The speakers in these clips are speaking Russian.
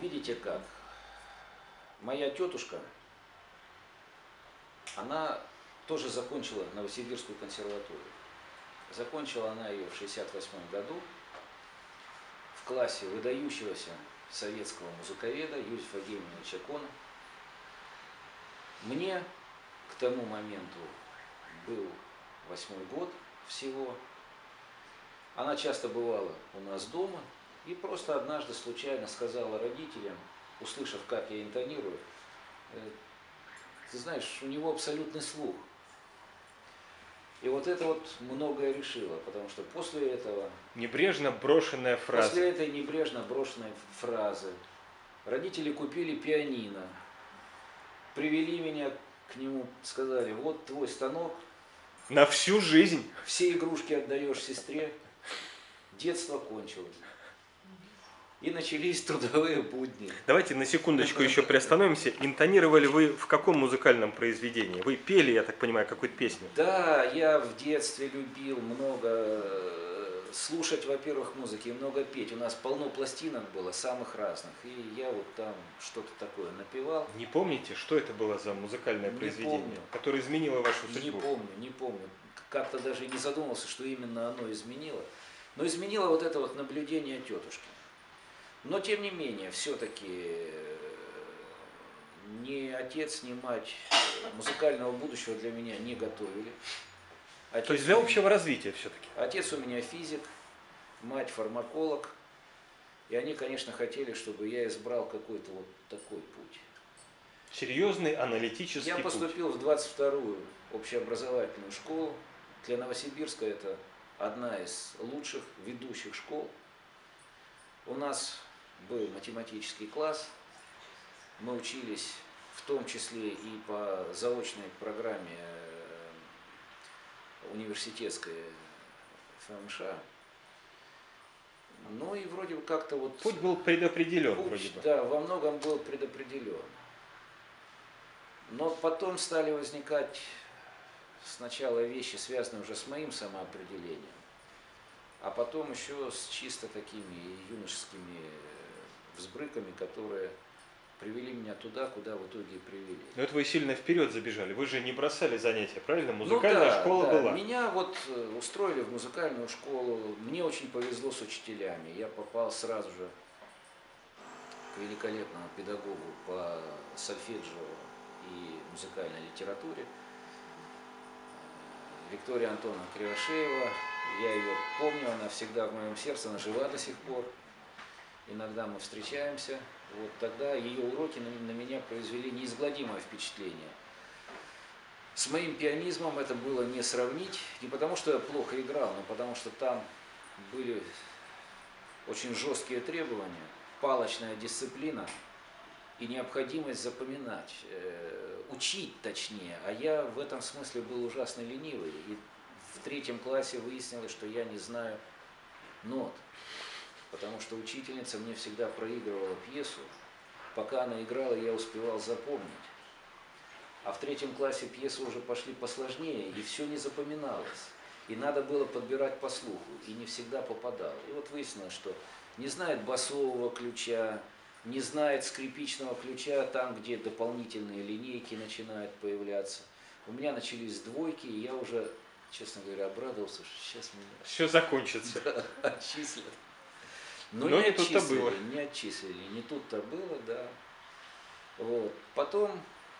видите как, моя тетушка, она тоже закончила Новосибирскую консерваторию. Закончила она ее в 1968 году в классе выдающегося советского музыковеда Юзефа Геймановича Кона. Мне к тому моменту был 8-й год всего. Она часто бывала у нас дома и просто однажды случайно сказала родителям, услышав, как я интонирую: ты знаешь, у него абсолютный слух. И вот это вот многое решило, потому что после этого... Небрежно брошенная фраза. После этой небрежно брошенной фразы родители купили пианино, привели меня к нему, сказали: вот твой станок. На всю жизнь. Все игрушки отдаешь сестре. Детство кончилось. И начались трудовые будни. Давайте на секундочку еще приостановимся. Интонировали вы в каком музыкальном произведении? Вы пели, я так понимаю, какую-то песню? Да, я в детстве любил много слушать, во-первых, музыки, и много петь. У нас полно пластинок было, самых разных. И я вот там что-то такое напевал. Не помните, что это было за музыкальное произведение, которое изменило вашу судьбу? Не помню. Как-то даже не задумался, что именно оно изменило. Но изменило вот это вот наблюдение тетушки. Но тем не менее, все-таки ни отец, ни мать музыкального будущего для меня не готовили. То есть для общего развития все-таки? Отец у меня физик, мать фармаколог. И они, конечно, хотели, чтобы я избрал какой-то вот такой путь. Серьезный аналитический путь. Я поступил в 22-ю общеобразовательную школу. Для Новосибирска это одна из лучших ведущих школ. У нас был математический класс. Мы учились в том числе и по заочной программе университетской ФМШ. Ну и вроде бы как-то вот... Путь был предопределен, вроде бы. Да, во многом был предопределен. Но потом стали возникать сначала вещи, связанные уже с моим самоопределением, а потом еще с чисто такими юношескими взбрыками, которые привели меня туда, куда в итоге и привели. Но это вы сильно вперед забежали. Вы же не бросали занятия, правильно? Музыкальная школа была. Меня вот устроили в музыкальную школу. Мне очень повезло с учителями. Я попал сразу же к великолепному педагогу по сольфеджио и музыкальной литературе. Виктория Антоновна Кривошеева. Я ее помню, она всегда в моем сердце, она жива до сих пор. Иногда мы встречаемся. Вот тогда ее уроки на меня произвели неизгладимое впечатление. С моим пианизмом это было не сравнить, не потому что я плохо играл, но потому что там были очень жесткие требования, палочная дисциплина и необходимость запоминать, учить точнее. А я в этом смысле был ужасно ленивый. И в 3 классе выяснилось, что я не знаю нот. Потому что учительница мне всегда проигрывала пьесу. Пока она играла, я успевал запомнить. А в 3 классе пьесы уже пошли посложнее, и все не запоминалось. И надо было подбирать по слуху, и не всегда попадал. И вот выяснилось, что не знает басового ключа, не знает скрипичного ключа там, где дополнительные линейки начинают появляться. У меня начались двойки, и я уже, честно говоря, обрадовался, что сейчас меня... Все закончится. Да, отчислят. Но не тут-то было. Не отчислили, не тут-то было, да. Вот. Потом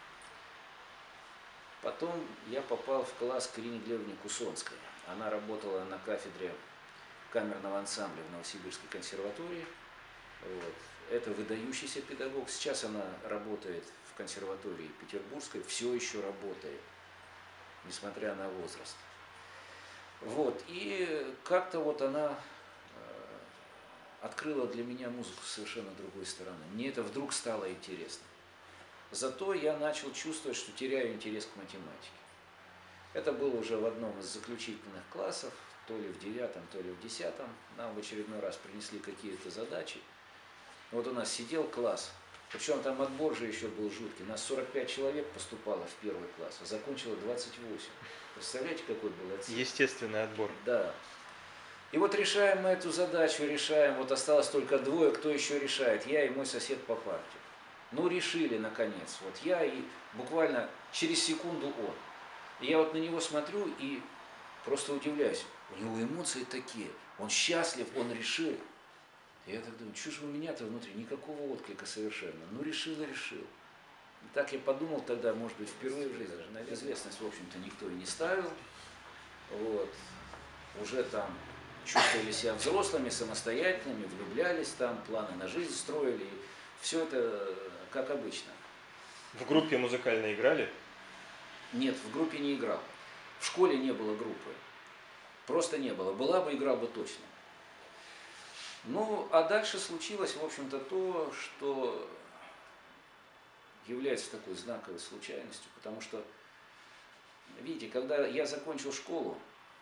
я попал в класс к Ирине Глебовне Кусонской. Она работала на кафедре камерного ансамбля в Новосибирской консерватории. Вот. Это выдающийся педагог. Сейчас она работает в консерватории петербургской, все еще работает, несмотря на возраст. Вот. И как-то вот она открыла для меня музыку с совершенно другой стороны. Мне это вдруг стало интересно. Зато я начал чувствовать, что теряю интерес к математике. Это было уже в одном из заключительных классов, то ли в 9, то ли в 10. Нам в очередной раз принесли какие-то задачи. Вот у нас сидел класс, причем там отбор же еще был жуткий. Нас 45 человек поступало в 1 класс, а закончило 28. Представляете, какой был отсев? Естественный отбор. Да. И вот решаем мы эту задачу, решаем, вот осталось только двое, кто еще решает, я и мой сосед по парте. Ну, решили, наконец, вот я и буквально через секунду он. И я вот на него смотрю и просто удивляюсь, у него эмоции такие, он счастлив, он решил. И я так думаю, что же у меня-то внутри, никакого отклика совершенно, ну решил и решил. И так я подумал тогда, может быть, впервые в жизни, на известность, в общем-то, никто и не ставил. Вот. Уже там чувствовали себя взрослыми, самостоятельными, влюблялись там, планы на жизнь строили. И все это как обычно. В группе музыкальной играли? Нет, в группе не играл. В школе не было группы. Просто не было. Была бы, играл бы точно. Ну, а дальше случилось, в общем-то, то, что является такой знаковой случайностью, потому что, видите, когда я закончил школу,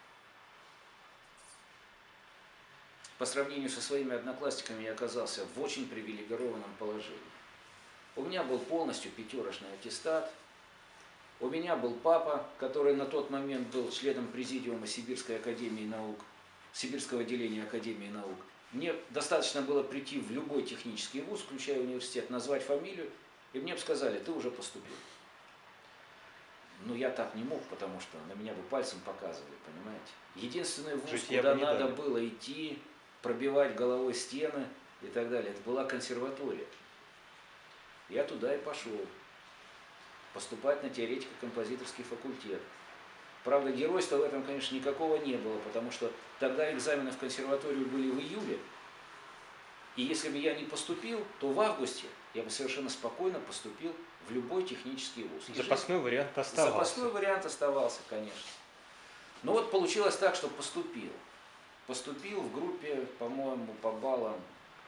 по сравнению со своими одноклассниками я оказался в очень привилегированном положении. У меня был полностью пятерочный аттестат, у меня был папа, который на тот момент был членом президиума Сибирской академии наук, Сибирского отделения Академии наук. Мне достаточно было прийти в любой технический вуз, включая университет, назвать фамилию, и мне бы сказали, ты уже поступил. Но я так не мог, потому что на меня бы пальцем показывали, понимаете. Единственный вуз, куда надо было идти, пробивать головой стены и так далее, это была консерватория. Я туда и пошел. Поступать на теоретико-композиторский факультет. Правда, геройства в этом, конечно, никакого не было, потому что тогда экзамены в консерваторию были в июле. И если бы я не поступил, то в августе я бы совершенно спокойно поступил в любой технический вуз. Запасной вариант оставался. Запасной вариант оставался, конечно. Но вот получилось так, что поступил. Поступил в группе, по-моему, по баллам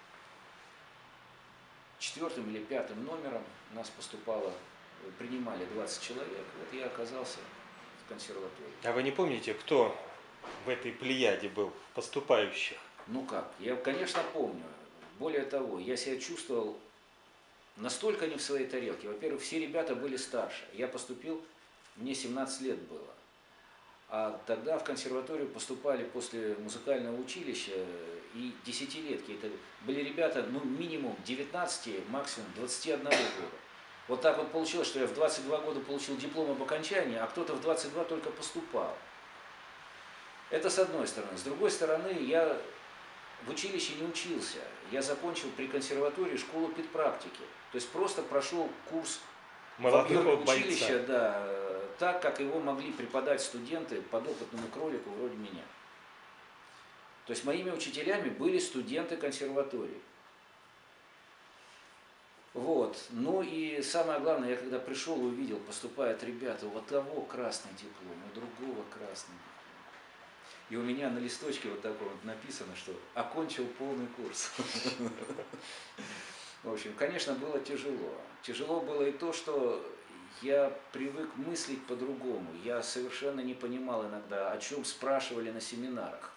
4 или 5 номером. Нас поступало, принимали 20 человек. Вот я оказался в консерватории. А вы не помните, кто в этой плеяде был поступающих? Ну как, я, конечно, помню. Более того, я себя чувствовал настолько не в своей тарелке. Во-первых, все ребята были старше. Я поступил, мне 17 лет было. А тогда в консерваторию поступали после музыкального училища и десятилетки. Это были ребята, ну, минимум 19, максимум 21 года. Вот так вот получилось, что я в 22 года получил диплом об окончании, а кто-то в 22 только поступал. Это с одной стороны. С другой стороны, я в училище не учился. Я закончил при консерватории школу педпрактики. То есть просто прошел курс Молодого училища, бойца. да, так, как его могли преподать студенты подопытному кролику вроде меня. То есть моими учителями были студенты консерватории. Вот. Ну и самое главное, я когда пришел и увидел, поступают ребята, у того красный диплом, у другого красный диплом. И у меня на листочке вот такое вот написано, что окончил полный курс. В общем, конечно, было тяжело. Тяжело было и то, что я привык мыслить по-другому. Я совершенно не понимал иногда, о чем спрашивали на семинарах.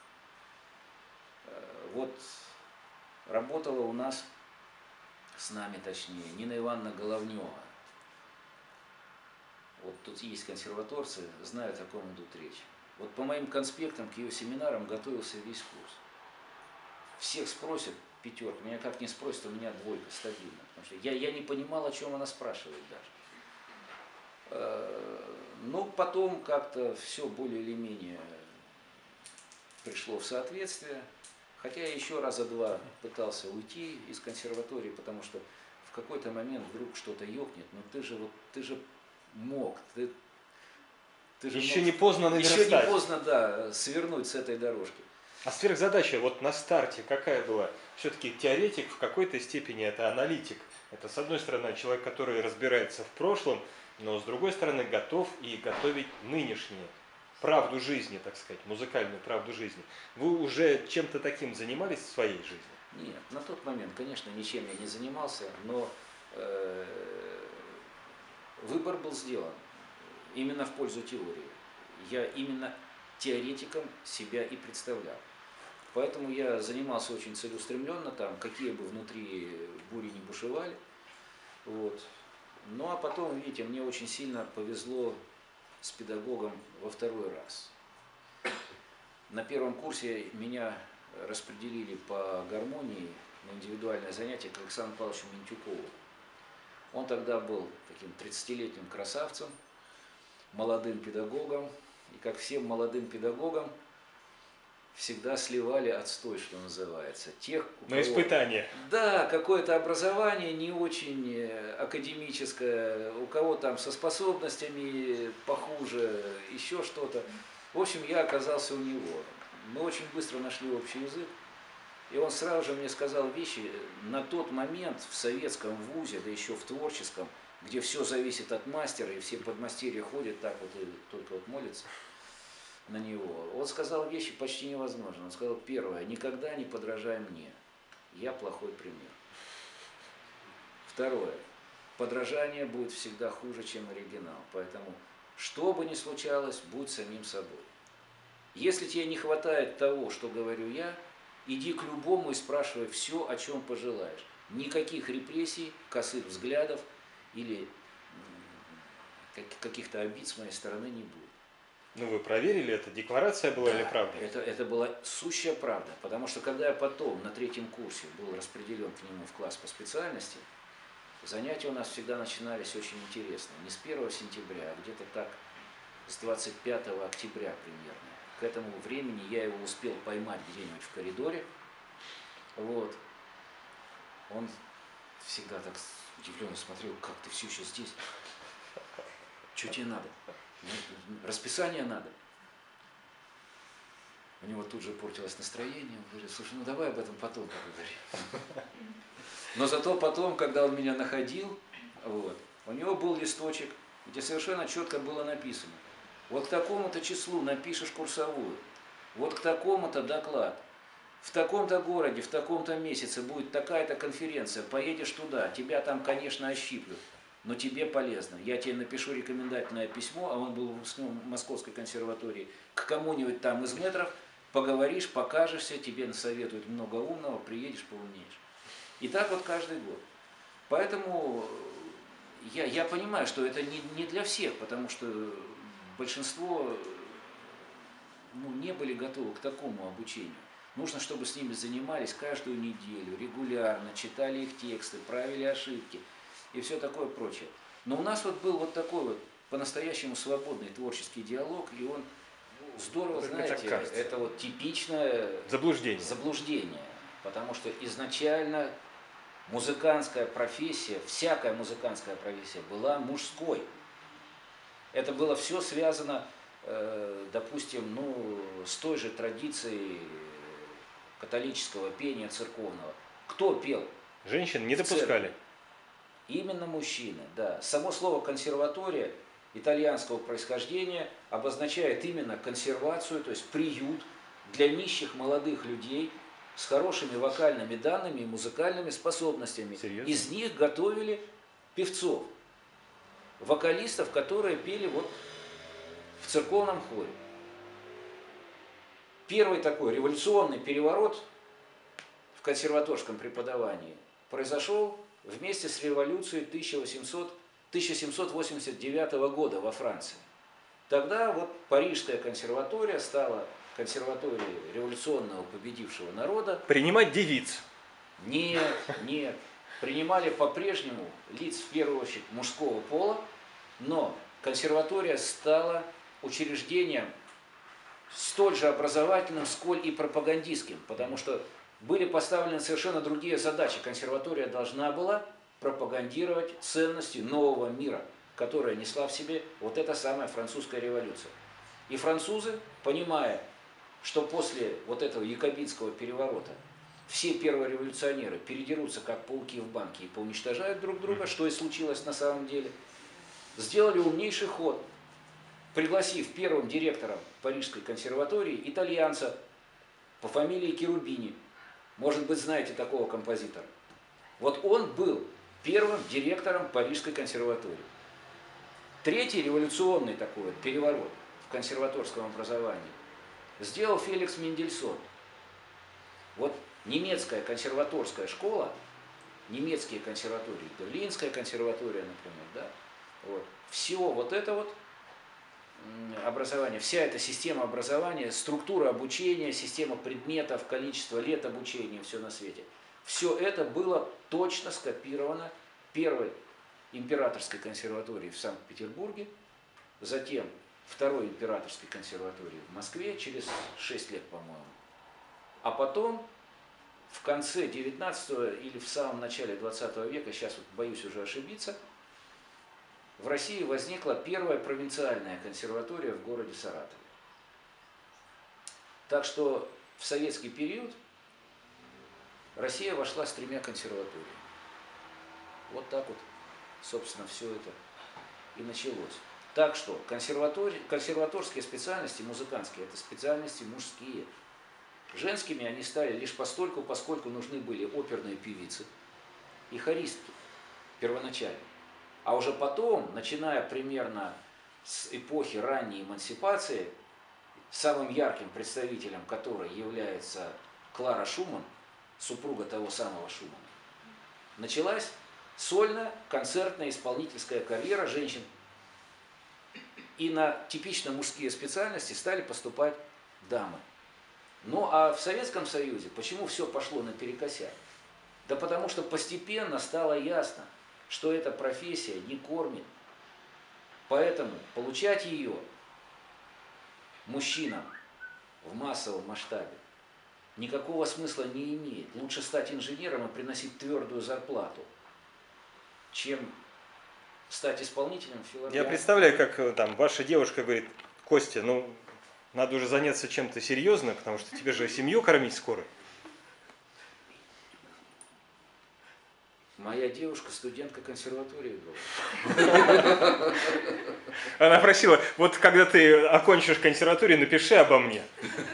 Вот работала у нас, с нами точнее, Нина Ивановна Головнева. Вот тут есть консерваторцы, знают, о ком идут речь. Вот по моим конспектам к ее семинарам готовился весь курс. Всех спросят, пятерка, меня как не спросят, у меня двойка стабильно. Потому что я не понимал, о чем она спрашивает даже. Но потом как-то все более или менее пришло в соответствие. Хотя я еще раза два пытался уйти из консерватории, потому что в какой-то момент вдруг что-то ёкнет. Но ты же мог, ты же Еще мог, не поздно наверстать. Еще не поздно, да, свернуть с этой дорожки. А сверхзадача вот на старте какая была? Все-таки теоретик в какой-то степени это аналитик. Это, с одной стороны, человек, который разбирается в прошлом, но с другой стороны готов и готовить нынешнее. Правду жизни, так сказать, музыкальную правду жизни. Вы уже чем-то таким занимались в своей жизни? Нет, на тот момент, конечно, ничем я не занимался, но выбор был сделан именно в пользу теории. Я именно теоретиком себя и представлял. Поэтому я занимался очень целеустремленно, там, какие бы внутри бури не бушевали. Вот. Ну а потом, видите, мне очень сильно повезло с педагогом во второй раз. на первом курсе меня распределили по гармонии на индивидуальное занятие к Александру Павловичу Минтюкову. Он тогда был таким 30-летним красавцем, молодым педагогом, и как всем молодым педагогам всегда сливали отстой, что называется. Тех, на испытание. Да, какое-то образование не очень академическое, у кого там со способностями похуже, еще что-то. В общем, я оказался у него. Мы очень быстро нашли общий язык. И он сразу же мне сказал вещи, на тот момент в советском вузе, да еще в творческом, где все зависит от мастера, и все подмастерья ходят так вот и только вот молятся на него. Он сказал вещи почти невозможные. Он сказал, первое, никогда не подражай мне, я плохой пример. Второе, подражание будет всегда хуже, чем оригинал, поэтому что бы ни случалось, будь самим собой. Если тебе не хватает того, что говорю я, иди к любому и спрашивай все, о чем пожелаешь. Никаких репрессий, косых взглядов или каких-то обид с моей стороны не будет. Ну, вы проверили это? Декларация была Да, или правда? Это была сущая правда, потому что когда я потом на третьем курсе был распределен к нему в класс по специальности, занятия у нас всегда начинались очень интересно. Не с 1 сентября, а где-то так с 25 октября примерно. К этому времени я его успел поймать где-нибудь в коридоре. Вот. Он всегда так удивленно смотрел, как ты все еще здесь? Что тебе надо? Расписание надо. У него тут же портилось настроение. Он говорит, слушай, ну давай об этом потом поговорим. Но зато потом, когда он меня находил, вот, у него был листочек, где совершенно четко было написано. Вот к такому-то числу напишешь курсовую, вот к такому-то доклад. В таком-то городе, в таком-то месяце будет такая-то конференция, поедешь туда, тебя там, конечно, ощиплют, но тебе полезно. Я тебе напишу рекомендательное письмо, а он был в Московской консерватории, к кому-нибудь там из метров, поговоришь, покажешься, тебе насоветуют много умного, приедешь, поумнеешь. И так вот каждый год. Поэтому я понимаю, что это не для всех, потому что большинство не были готовы к такому обучению. Нужно, чтобы с ними занимались каждую неделю, регулярно, читали их тексты, правили ошибки и все такое прочее. Но у нас вот был вот такой вот по-настоящему свободный творческий диалог, и он здорово, знаете, это вот типичное заблуждение. Потому что изначально музыкантская профессия, всякая музыкантская профессия была мужской. Это было все связано, допустим, с той же традицией католического пения церковного. Кто пел? Женщин не допускали. Именно мужчины, да. Само слово консерватория итальянского происхождения обозначает именно консервацию, то есть приют для нищих молодых людей с хорошими вокальными данными и музыкальными способностями. Серьезно? Из них готовили певцов, вокалистов, которые пели вот в церковном хоре. Первый такой революционный переворот в консерваторском преподавании произошел вместе с революцией 1789 года во Франции. Тогда вот Парижская консерватория стала консерваторией революционного победившего народа. Принимать девиц. Нет. Принимали по-прежнему лиц, в первую очередь, мужского пола, но консерватория стала учреждением столь же образовательным, сколь и пропагандистским, потому что были поставлены совершенно другие задачи. Консерватория должна была пропагандировать ценности нового мира, которая несла в себе вот эта самая французская революция. И французы, понимая, что после вот этого якобинского переворота все первореволюционеры передерутся как пауки в банке и поуничтожают друг друга, что и случилось на самом деле, сделали умнейший ход, пригласив первым директором Парижской консерватории итальянца по фамилии Керубини. Может быть, знаете такого композитора. Вот он был первым директором Парижской консерватории. Третий революционный такой вот переворот в консерваторском образовании сделал Феликс Мендельсон. Вот немецкая консерваторская школа, немецкие консерватории, Берлинская консерватория, например, да, вот, все вот это вот образования, вся эта система образования, структура обучения, система предметов, количество лет обучения, все на свете, все это было точно скопировано первой императорской консерватории в Санкт-Петербурге, затем второй императорской консерватории в Москве через 6 лет, по-моему. А потом в конце 19 или в самом начале 20 века, сейчас вот боюсь уже ошибиться, в России возникла первая провинциальная консерватория в городе Саратове. Так что в советский период Россия вошла с 3 консерваториями. Вот так вот, собственно, все это и началось. Так что консерваторские специальности, музыкантские, это специальности мужские. Женскими они стали лишь постольку, поскольку нужны были оперные певицы и хористки первоначально. А уже потом, начиная примерно с эпохи ранней эмансипации, самым ярким представителем которой является Клара Шуман, супруга того самого Шумана, началась сольная концертная исполнительская карьера женщин. И на типично мужские специальности стали поступать дамы. Ну а в Советском Союзе почему все пошло наперекосяк? Да потому что постепенно стало ясно, что эта профессия не кормит. Поэтому получать ее мужчинам в массовом масштабе никакого смысла не имеет. Лучше стать инженером и приносить твердую зарплату, чем стать исполнителем филармонии. Я представляю, как там ваша девушка говорит: Костя, ну надо уже заняться чем-то серьезным, потому что тебе же семью кормить скоро. Моя девушка студентка консерватории была. Она просила: вот когда ты окончишь консерваторию, напиши обо мне.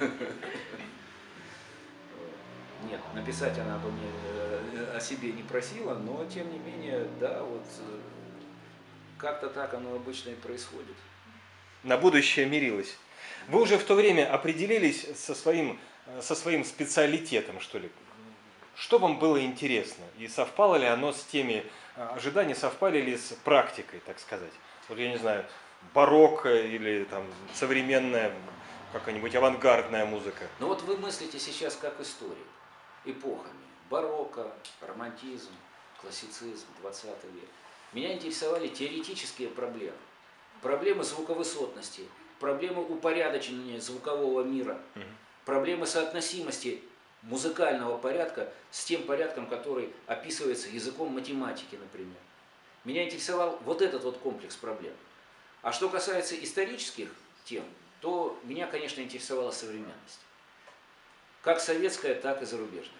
Нет, написать она обо мне, о себе не просила, но тем не менее, да, вот как-то так оно обычно и происходит. На будущее мирилась. Вы уже в то время определились со своим специалитетом, что ли? Что вам было интересно? И совпало ли оно с теми, ожидания совпали ли с практикой, так сказать? Вот я не знаю, барокко или там современная, какая-нибудь авангардная музыка. Ну вот вы мыслите сейчас как историк, эпохами. Барокко, романтизм, классицизм, 20 век. Меня интересовали теоретические проблемы. Проблемы звуковысотности, проблемы упорядочения звукового мира, проблемы соотносимости музыкального порядка с тем порядком, который описывается языком математики, например. Меня интересовал вот этот вот комплекс проблем. А что касается исторических тем, то меня, конечно, интересовала современность. Как советская, так и зарубежная.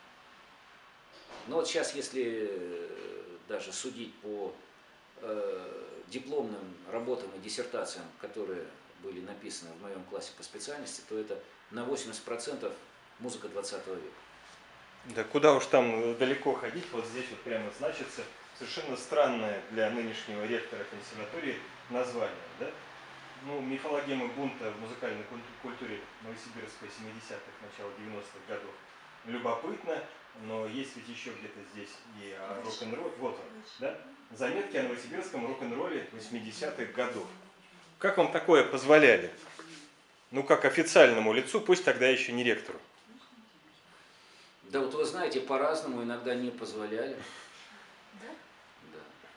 Но вот сейчас, если даже судить по дипломным работам и диссертациям, которые были написаны в моем классе по специальности, то это на 80% музыка 20 века. Да куда уж там далеко ходить, вот здесь вот прямо значится совершенно странное для нынешнего ректора консерватории название, да? Ну, мифологема бунта в музыкальной культуре Новосибирска 70-х, начала 90-х годов. Любопытно, но есть ведь еще где-то здесь и о рок-н-ролле. Вот он, да? Заметки о новосибирском рок-н-ролле 80-х годов. Как вам такое позволяли? Ну, как официальному лицу, пусть тогда еще не ректору. Да вот вы знаете, по-разному иногда не позволяли. Да? Да.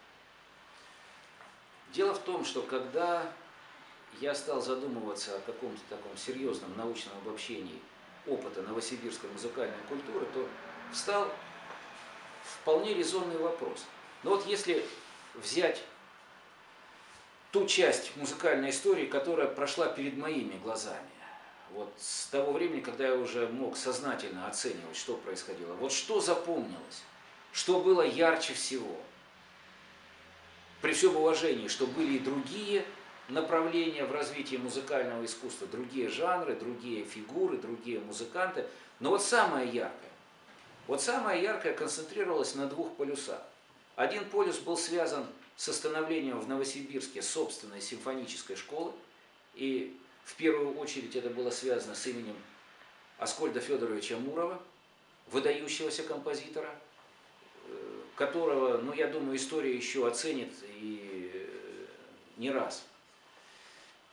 Дело в том, что когда я стал задумываться о каком-то таком серьезном научном обобщении опыта новосибирской музыкальной культуры, то встал вполне резонный вопрос. Но вот если взять ту часть музыкальной истории, которая прошла перед моими глазами, вот с того времени, когда я уже мог сознательно оценивать, что происходило, вот что запомнилось, что было ярче всего, при всем уважении, что были и другие направления в развитии музыкального искусства, другие жанры, другие фигуры, другие музыканты, но вот самое яркое концентрировалось на 2 полюсах. Один полюс был связан с становлением в Новосибирске собственной симфонической школы, и в первую очередь это было связано с именем Аскольда Федоровича Мурова, выдающегося композитора, которого, ну, я думаю, история еще оценит и не раз.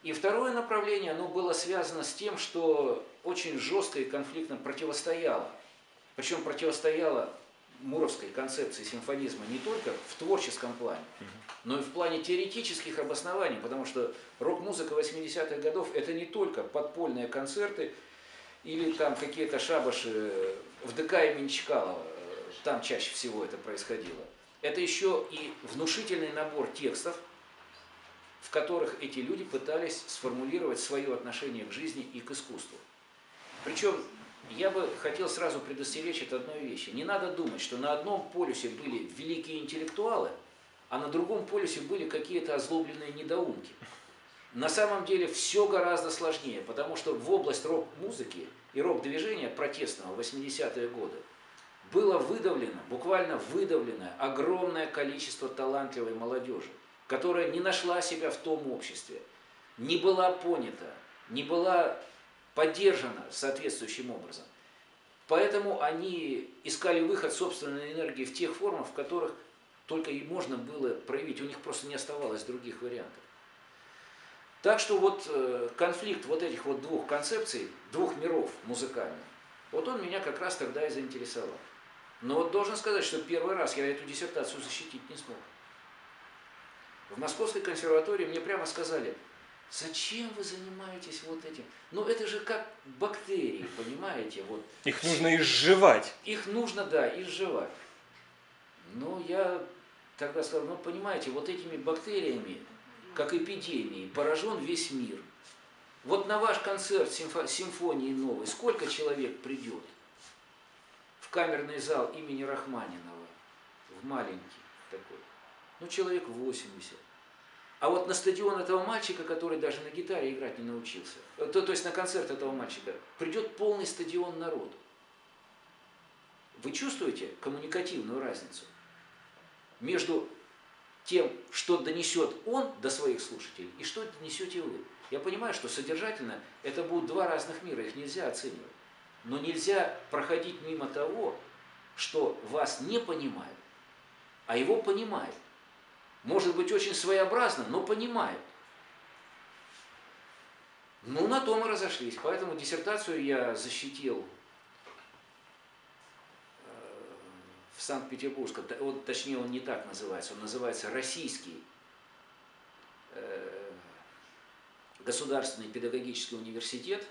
И второе направление, оно было связано с тем, что очень жестко и конфликтно противостояло. Причем противостояло муровской концепции симфонизма не только в творческом плане, но и в плане теоретических обоснований, потому что рок-музыка 80-х годов это не только подпольные концерты или там какие-то шабаши в ДК имени Чкалова, там чаще всего это происходило. Это еще и внушительный набор текстов, в которых эти люди пытались сформулировать свое отношение к жизни и к искусству. Причем я бы хотел сразу предостеречь от одной вещи. Не надо думать, что на одном полюсе были великие интеллектуалы, а на другом полюсе были какие-то озлобленные недоумки. На самом деле все гораздо сложнее, потому что в область рок-музыки и рок-движения протестного в 80-е годы было выдавлено, буквально выдавлено огромное количество талантливой молодежи, которая не нашла себя в том обществе, не была понята, не была поддержана соответствующим образом. Поэтому они искали выход собственной энергии в тех формах, в которых только и можно было проявить. У них просто не оставалось других вариантов. Так что вот конфликт вот этих вот двух концепций, двух миров музыкальных, вот он меня как раз тогда и заинтересовал. Но вот должен сказать, что первый раз я эту диссертацию защитить не смог. В Московской консерватории мне прямо сказали: зачем вы занимаетесь вот этим? Ну это же как бактерии, понимаете? Вот. Их нужно изживать. Их нужно, да, изживать. Ну я тогда сказал, ну понимаете, вот этими бактериями, как эпидемией, поражен весь мир. Вот на ваш концерт симфонии новой сколько человек придет в камерный зал имени Рахманинова, в маленький такой? Ну человек 80. А вот на стадион этого мальчика, который даже на гитаре играть не научился, то есть на концерт этого мальчика, придет полный стадион народу. Вы чувствуете коммуникативную разницу между тем, что донесет он до своих слушателей, и что донесете вы? Я понимаю, что содержательно это будут два разных мира, их нельзя оценивать. Но нельзя проходить мимо того, что вас не понимают, а его понимают. Может быть, очень своеобразно, но понимают. Ну, на том и разошлись. Поэтому диссертацию я защитил в Санкт-Петербургском, вот, точнее, он не так называется, он называется Российский государственный педагогический университет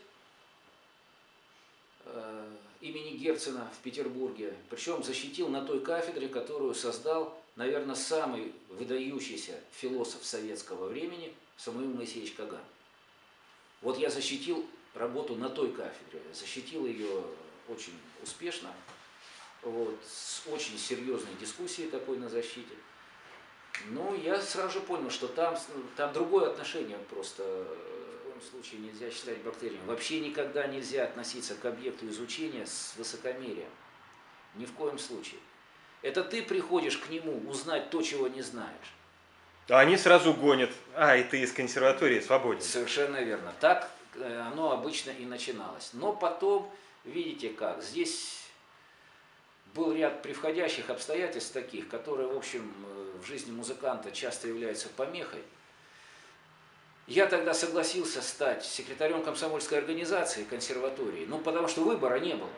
имени Герцена в Петербурге. Причем защитил на той кафедре, которую создал, наверное, самый выдающийся философ советского времени Самуил Моисеевич Каган. Вот я защитил работу на той кафедре, защитил ее очень успешно, вот, с очень серьезной дискуссией такой на защите. Ну, я сразу же понял, что там другое отношение просто в любом случае нельзя считать бактерией. Вообще никогда нельзя относиться к объекту изучения с высокомерием. Ни в коем случае. Это ты приходишь к нему узнать то, чего не знаешь. А они сразу гонят. А, и ты из консерватории свободен. Совершенно верно. Так оно обычно и начиналось. Но потом, видите как, здесь был ряд превходящих обстоятельств таких, которые, в общем, в жизни музыканта часто являются помехой. Я тогда согласился стать секретарем комсомольской организации консерватории, ну, потому что выбора не было.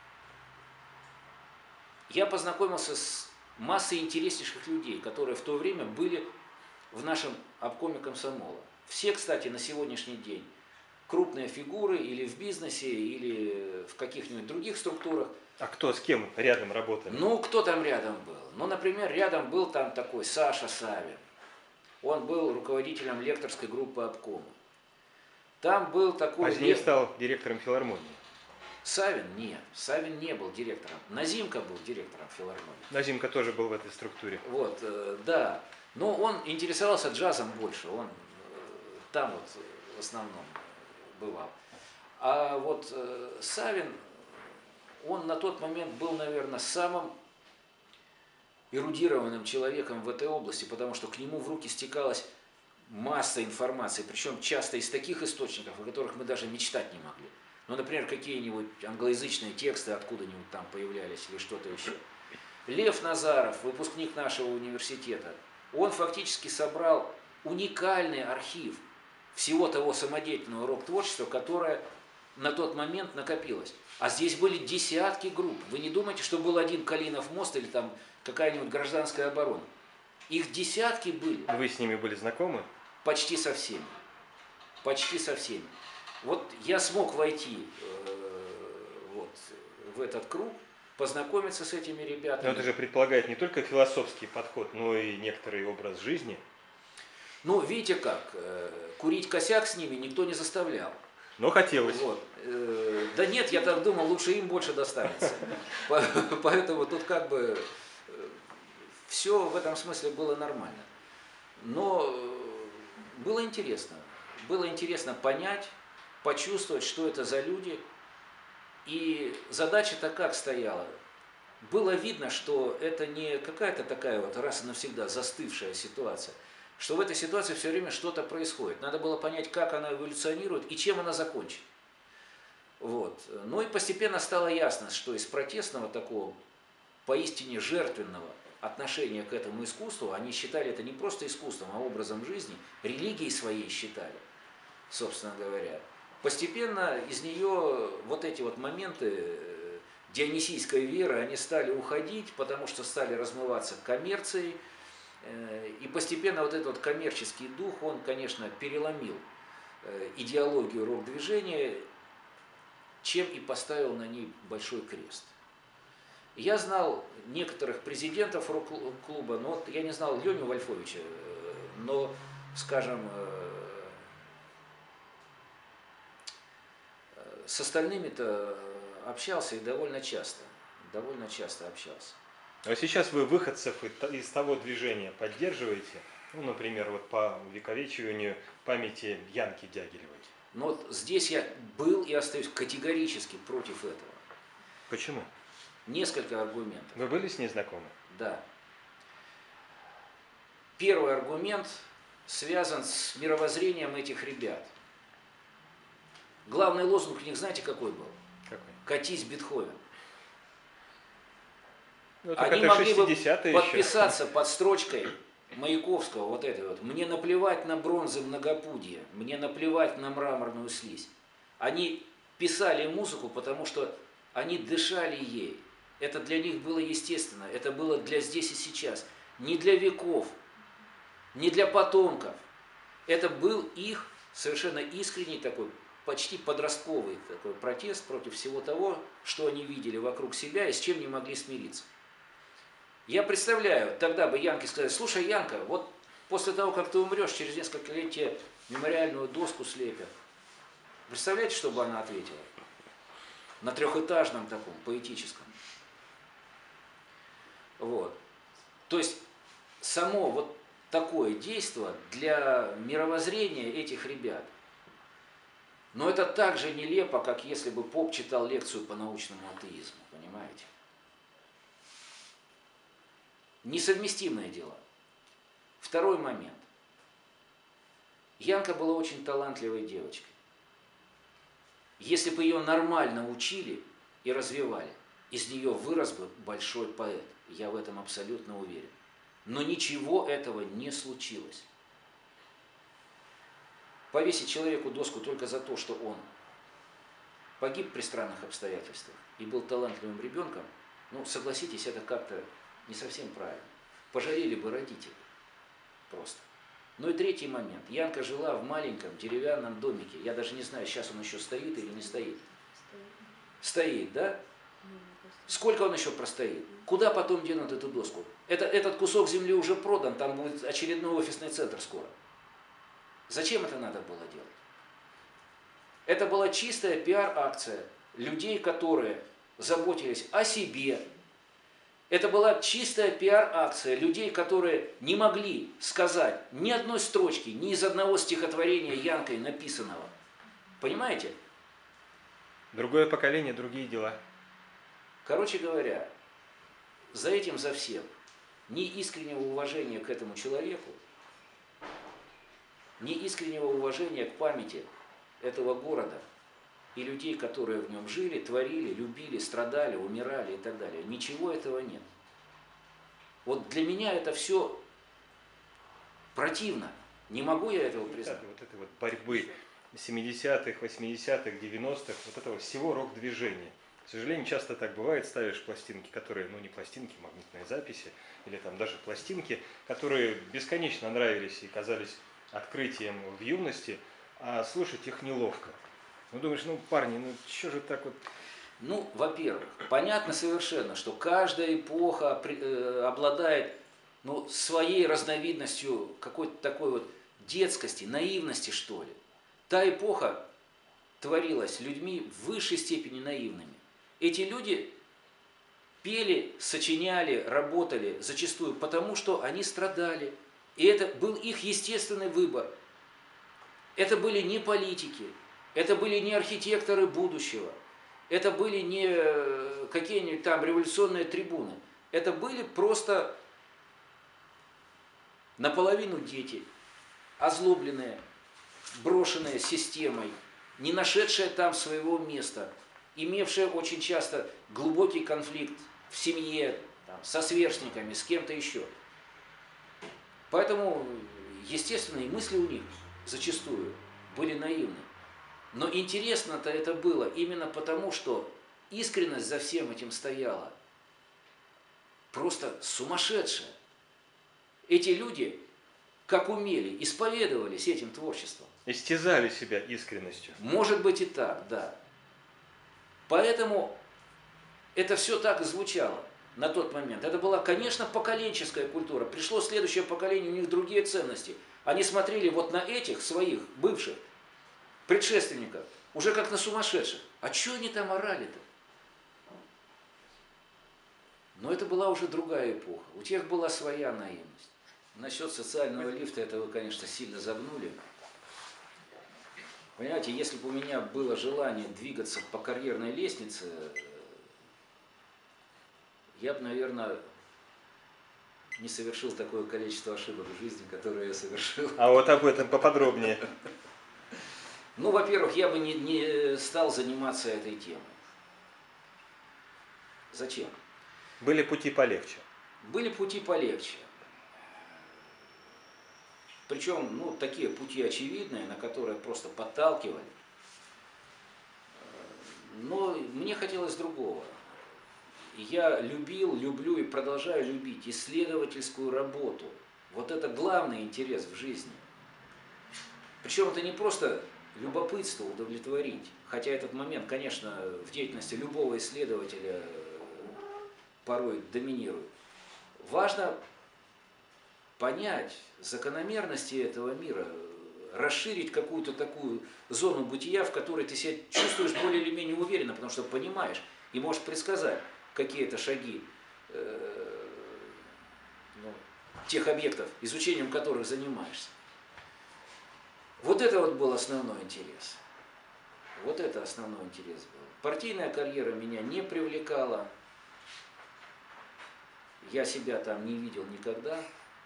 Я познакомился с массой интереснейших людей, которые в то время были в нашем обкоме комсомола. Все, кстати, на сегодняшний день крупные фигуры или в бизнесе, или в каких-нибудь других структурах. А кто с кем рядом работали? Ну, кто там рядом был? Ну, например, рядом был там такой Саша Савин. Он был руководителем лекторской группы обкома. Там был такой... Позднее стал директором филармонии. Савин? Нет. Савин не был директором. Назимко был директором филармонии. Назимко тоже был в этой структуре. Вот, да. Но он интересовался джазом больше. Он там вот в основном бывал. А вот Савин, он на тот момент был, наверное, самым эрудированным человеком в этой области, потому что к нему в руки стекалась масса информации, причем часто из таких источников, о которых мы даже мечтать не могли. Ну, например, какие-нибудь англоязычные тексты откуда-нибудь там появлялись или что-то еще. Лев Назаров, выпускник нашего университета, он фактически собрал уникальный архив всего того самодеятельного рок-творчества, которое на тот момент накопилось. А здесь были десятки групп. Вы не думайте, что был один Калинов мост или там какая-нибудь гражданская оборона. Их десятки были. Вы с ними были знакомы? Почти со всеми. Почти со всеми. Вот я смог войти вот в этот круг, познакомиться с этими ребятами. Но это же предполагает не только философский подход, но и некоторый образ жизни. Ну, видите как, курить косяк с ними никто не заставлял. Но хотелось. Вот. Да нет, я так думал, лучше им больше достанется. Поэтому тут как бы все в этом смысле было нормально. Но было интересно. Было интересно понять, почувствовать, что это за люди. И задача-то как стояла? Было видно, что это не какая-то такая вот раз и навсегда застывшая ситуация, что в этой ситуации все время что-то происходит. Надо было понять, как она эволюционирует и чем она закончит. Вот. Ну и постепенно стало ясно, что из протестного такого поистине жертвенного отношения к этому искусству, они считали это не просто искусством, а образом жизни, религией своей считали, собственно говоря. Постепенно из нее вот эти вот моменты дионисийской веры, они стали уходить, потому что стали размываться коммерцией. И постепенно вот этот вот коммерческий дух, он, конечно, переломил идеологию рок-движения, чем и поставил на ней большой крест. Я знал некоторых президентов рок-клуба, но вот я не знал Леню Вольфовича, но, скажем, с остальными-то общался и довольно часто общался. А сейчас вы выходцев из того движения поддерживаете? Ну, например, вот по увековечиванию памяти Янки Дягилевой. Но вот здесь я был и остаюсь категорически против этого. Почему? Несколько аргументов. Вы были с ней знакомы? Да. Первый аргумент связан с мировоззрением этих ребят. Главный лозунг у них, знаете, какой был? Какой? «Катись, Бетховен». Ну, Они могли бы подписаться под строчкой Маяковского, вот этой вот: «Мне наплевать на бронзы многопудья, мне наплевать на мраморную слизь». Они писали музыку, потому что они дышали ей. Это для них было естественно, это было для здесь и сейчас. Не для веков, не для потомков. Это был их совершенно искренний такой, почти подростковый такой протест против всего того, что они видели вокруг себя и с чем не могли смириться. Я представляю, тогда бы Янке сказали: слушай, Янка, вот после того, как ты умрешь, через несколько лет тебе мемориальную доску слепят. Представляете, что бы она ответила? На трехэтажном таком, поэтическом. Вот. То есть само вот такое действие для мировоззрения этих ребят. Но это так же нелепо, как если бы поп читал лекцию по научному атеизму, понимаете? Несовместимые дела. Второй момент. Янка была очень талантливой девочкой. Если бы ее нормально учили и развивали, из нее вырос бы большой поэт. Я в этом абсолютно уверен. Но ничего этого не случилось. Повесить человеку доску только за то, что он погиб при странных обстоятельствах и был талантливым ребенком, ну, согласитесь, это как-то не совсем правильно. Пожалели бы родители просто. Ну и третий момент. Янка жила в маленьком деревянном домике. Я даже не знаю, сейчас он еще стоит или не стоит. Стоит, да? Сколько он еще простоит? Куда потом денут эту доску? Этот кусок земли уже продан, там будет очередной офисный центр скоро. Зачем это надо было делать? Это была чистая пиар-акция людей, которые заботились о себе. Это была чистая пиар-акция людей, которые не могли сказать ни одной строчки, ни из одного стихотворения Янкой написанного. Понимаете? Другое поколение, другие дела. Короче говоря, за этим, за всем, ни искреннего уважения к этому человеку, ни искреннего уважения к памяти этого города и людей, которые в нем жили, творили, любили, страдали, умирали и так далее. Ничего этого нет. Вот для меня это все противно. Не могу я этого признать. Вот этой вот борьбы 70-х, 80-х, 90-х, вот этого всего рок-движения. К сожалению, часто так бывает, ставишь пластинки, которые, ну не пластинки, магнитные записи, или там даже пластинки, которые бесконечно нравились и казались открытием в юности, а слушать их неловко. Ну думаешь, ну парни, ну что же так вот. Ну, во-первых, понятно совершенно, что каждая эпоха обладает своей разновидностью какой-то такой вот детскости, наивности, что ли. Та эпоха творилась людьми в высшей степени наивными. Эти люди пели, сочиняли, работали зачастую потому, что они страдали. И это был их естественный выбор. Это были не политики, это были не архитекторы будущего, это были не какие-нибудь там революционные трибуны. Это были просто наполовину дети, озлобленные, брошенные системой, не нашедшие там своего места, имевшие очень часто глубокий конфликт в семье, там, со сверстниками, с кем-то еще. Поэтому, естественно, и мысли у них зачастую были наивны. Но интересно-то это было именно потому, что искренность за всем этим стояла просто сумасшедшая. Эти люди, как умели, исповедовались этим творчеством. Истязали себя искренностью. Может быть и так, да. Поэтому это все так и звучало на тот момент. Это была, конечно, поколенческая культура. Пришло следующее поколение, у них другие ценности. Они смотрели вот на этих своих бывших предшественников, уже как на сумасшедших. А что они там орали-то? Но это была уже другая эпоха. У тех была своя наивность. Насчет социального лифта, это вы, конечно, сильно загнули. Понимаете, если бы у меня было желание двигаться по карьерной лестнице, я бы, наверное, не совершил такое количество ошибок в жизни, которые я совершил. А вот об этом поподробнее. Ну, во-первых, я бы не стал заниматься этой темой. Зачем? Были пути полегче. Были пути полегче. Причем, такие пути очевидные, на которые просто подталкивали. Но мне хотелось другого. Я любил, люблю и продолжаю любить исследовательскую работу. Вот это главный интерес в жизни. Причем это не просто любопытство удовлетворить, хотя этот момент, конечно, в деятельности любого исследователя порой доминирует. Важно понять закономерности этого мира, расширить какую-то такую зону бытия, в которой ты себя чувствуешь более или менее уверенно, потому что понимаешь и можешь предсказать какие-то шаги тех объектов, изучением которых занимаешься. Вот это вот был основной интерес. Вот это основной интерес был. Партийная карьера меня не привлекала. Я себя там не видел никогда.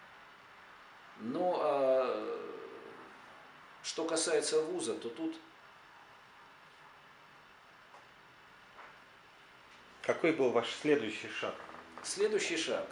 Но что касается вуза, то тут... Какой был ваш следующий шаг? Следующий шаг.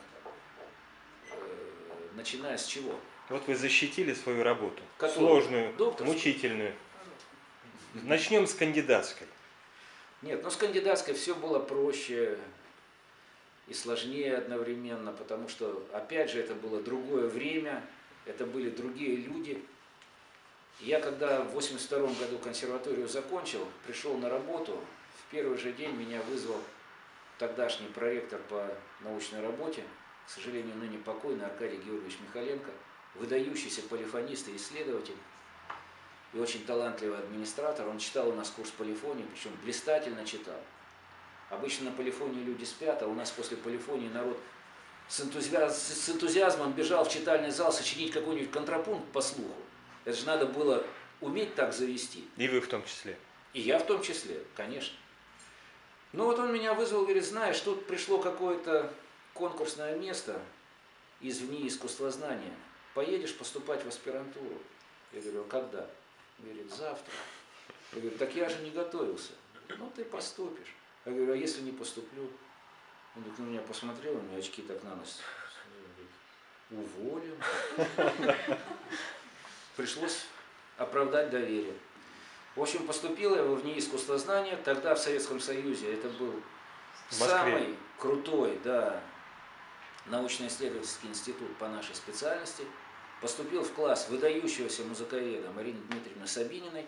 Начиная с чего? Вот вы защитили свою работу. Которую? Сложную, Докторскую? мучительную. Начнем с кандидатской. Нет, с кандидатской все было проще и сложнее одновременно, потому что, опять же, это было другое время, это были другие люди. Я, когда в 1982 году консерваторию закончил, пришел на работу, в первый же день меня вызвал тогдашний проректор по научной работе, к сожалению, ныне покойный Аркадий Георгиевич Михаленко, выдающийся полифонист и исследователь, и очень талантливый администратор. Он читал у нас курс полифонии, причем блистательно читал. Обычно на полифонии люди спят, а у нас после полифонии народ с энтузиазмом бежал в читальный зал сочинить какой-нибудь контрапункт по слуху. Это же надо было уметь так завести. И вы в том числе. И я в том числе, конечно. Ну вот он меня вызвал, говорит, знаешь, тут пришло какое-то конкурсное место из ВНИИ искусствознания. Поедешь поступать в аспирантуру? Я говорю, а когда? Говорит, завтра. Я говорю, так я же не готовился. Ну ты поступишь. Я говорю, а если не поступлю? Он говорит, на меня посмотрел, у меня очки так на нос. Уволен. пришлось оправдать доверие. В общем, поступил я в НИИ искусствознания. Тогда в Советском Союзе это был самый крутой, да, научно-исследовательский институт по нашей специальности. Поступил в класс выдающегося музыковеда Марины Дмитриевны Сабининой,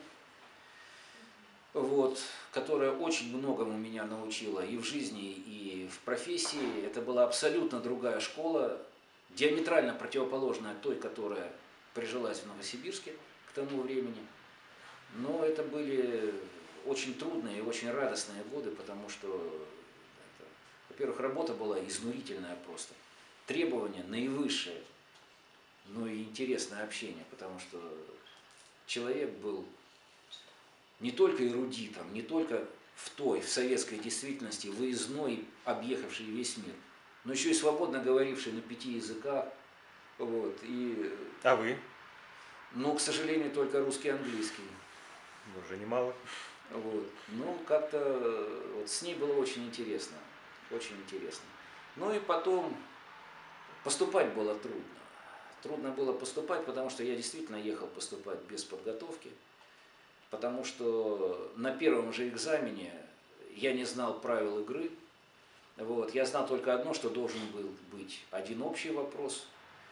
вот, которая очень многому меня научила и в жизни, и в профессии. Это была абсолютно другая школа, диаметрально противоположная той, которая прижилась в Новосибирске к тому времени. Но это были очень трудные и очень радостные годы, потому что, во-первых, работа была изнурительная просто, требования наивысшие, но и интересное общение, потому что человек был не только эрудитом, не только в советской действительности, выездной, объехавший весь мир, но еще и свободно говоривший на 5 языках. Вот, и, А вы? ну, к сожалению, только русский и английский. Уже немало. Вот. Ну, как-то вот с ней было очень интересно. Очень интересно. Ну и потом поступать было трудно. Трудно было поступать, потому что я действительно ехал поступать без подготовки. Потому что на первом же экзамене я не знал правил игры. Вот. Я знал только одно, что должен был быть один общий вопрос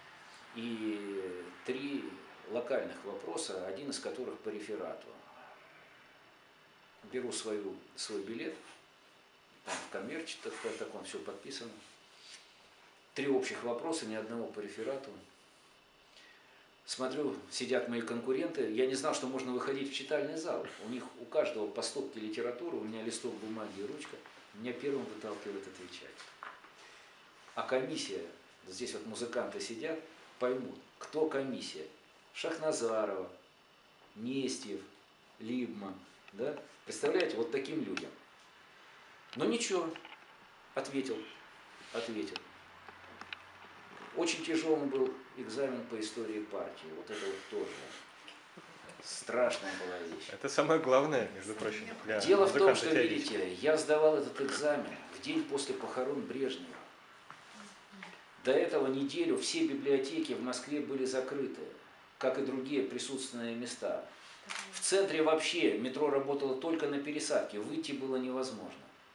и 3 локальных вопроса, один из которых по реферату. Беру свой билет, там в конверте таком все подписано. 3 общих вопроса, ни одного по реферату. Смотрю, сидят мои конкуренты. Я не знал, что можно выходить в читальный зал. У них у каждого по стопке литературы, у меня листок бумаги и ручка. Меня первым выталкивает отвечать. А комиссия, здесь вот музыканты сидят, поймут, кто комиссия. Шахназарова, Нестьев, Либман, да? Представляете, вот таким людям. Но ничего, ответил. Очень тяжелым был экзамен по истории партии. Вот это вот тоже страшная была вещь. Это самое главное, между прочим. Дело в том, что, видите, я сдавал этот экзамен в день после похорон Брежнева. До этого неделю все библиотеки в Москве были закрыты, как и другие присутственные места. В центре вообще метро работало только на пересадке, выйти было невозможно.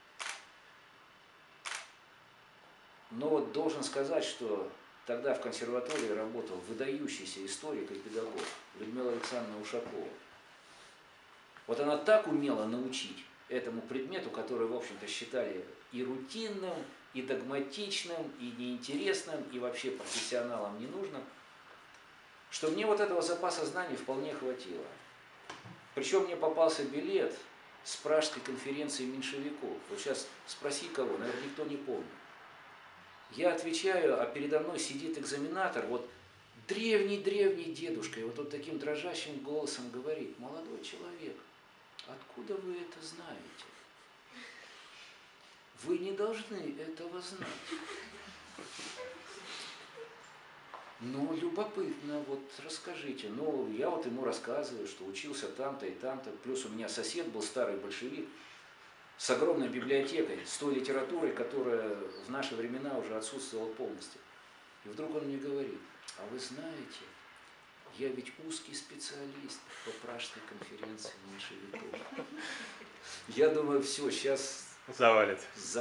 Но вот должен сказать, что тогда в консерватории работал выдающийся историк и педагог Людмила Александровна Ушакова. Вот она так умела научить этому предмету, который, в общем-то, считали и рутинным, и догматичным, и неинтересным, и вообще профессионалам ненужным, что мне вот этого запаса знаний вполне хватило. Причем мне попался билет с Пражской конференции меньшевиков. Вот сейчас спроси кого, наверное, никто не помнит. Я отвечаю, а передо мной сидит экзаменатор, вот древний-древний дедушка, и вот таким дрожащим голосом говорит: молодой человек, откуда вы это знаете? Вы не должны этого знать. Ну, любопытно, вот расскажите. Ну, я вот ему рассказываю, что учился там-то и там-то. Плюс у меня сосед был старый большевик с огромной библиотекой, с той литературой, которая в наши времена уже отсутствовала полностью. И вдруг он мне говорит: а вы знаете, я ведь узкий специалист по Пражской конференции меньшевиков. Я думаю, все, сейчас завалит.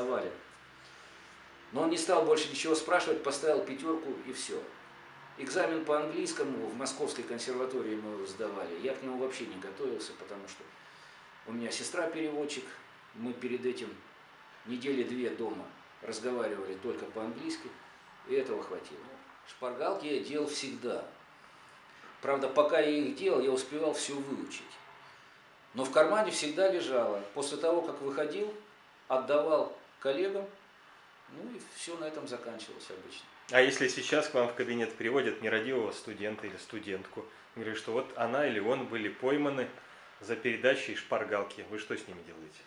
Но он не стал больше ничего спрашивать, поставил 5 и все. Экзамен по английскому в Московской консерватории мы его сдавали. Я к нему вообще не готовился, потому что у меня сестра переводчик. Мы перед этим 2 недели дома разговаривали только по-английски, и этого хватило. Шпаргалки я делал всегда. Правда, пока я их делал, я успевал все выучить. Но в кармане всегда лежало. После того, как выходил, отдавал коллегам, ну и все на этом заканчивалось обычно. А если сейчас к вам в кабинет приводят нерадивого студента или студентку, говорят, что вот она или он были пойманы за передачей шпаргалки, вы что с ними делаете?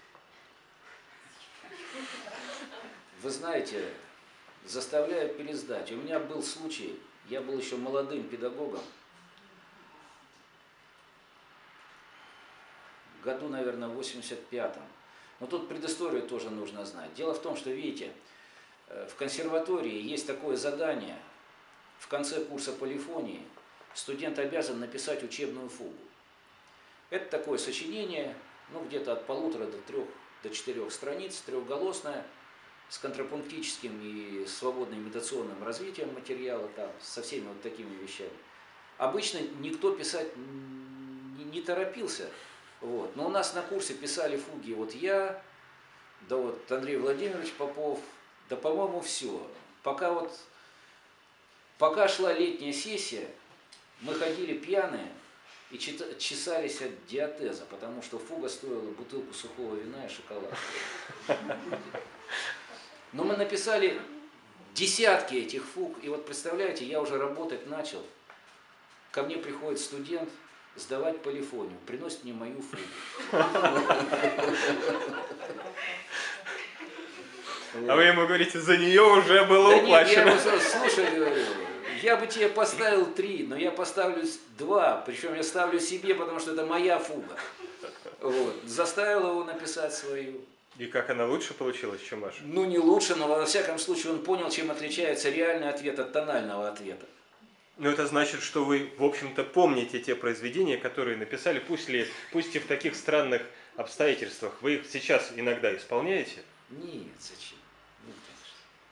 Вы знаете, заставляю пересдать. У меня был случай, я был еще молодым педагогом, в году, наверное, в 85-м. Но тут предысторию тоже нужно знать. Дело в том, что, видите, в консерватории есть такое задание в конце курса полифонии студент обязан написать учебную фугу. Это такое сочинение, ну, где-то от 1,5 до 3 до 4 страниц, трехголосное, с контрапунктическим и свободным имитационным развитием материала, там, со всеми вот такими вещами. Обычно никто писать не торопился, вот. Но у нас на курсе писали фуги вот я, да вот Андрей Владимирович Попов, да, по-моему, все. Пока шла летняя сессия, мы ходили пьяные и чесались от диатеза, потому что фуга стоила бутылку сухого вина и шоколада. Но мы написали десятки этих фуг, и вот представляете, я уже работать начал. Ко мне приходит студент сдавать полифонию, приносит мне мою фугу. А вы ему говорите, за нее уже было уплачено. Нет, я ему, слушай, говорю, я бы тебе поставил 3, но я поставлю 2, причем я ставлю себе, потому что это моя фуга. Вот. Заставил его написать свою. И как она лучше получилась, чем ваша? Ну, не лучше, но во всяком случае он понял, чем отличается реальный ответ от тонального ответа. Ну, это значит, что вы, в общем-то, помните те произведения, которые написали, пусть и в таких странных обстоятельствах. Вы их сейчас иногда исполняете? Нет, зачем? Нет, конечно.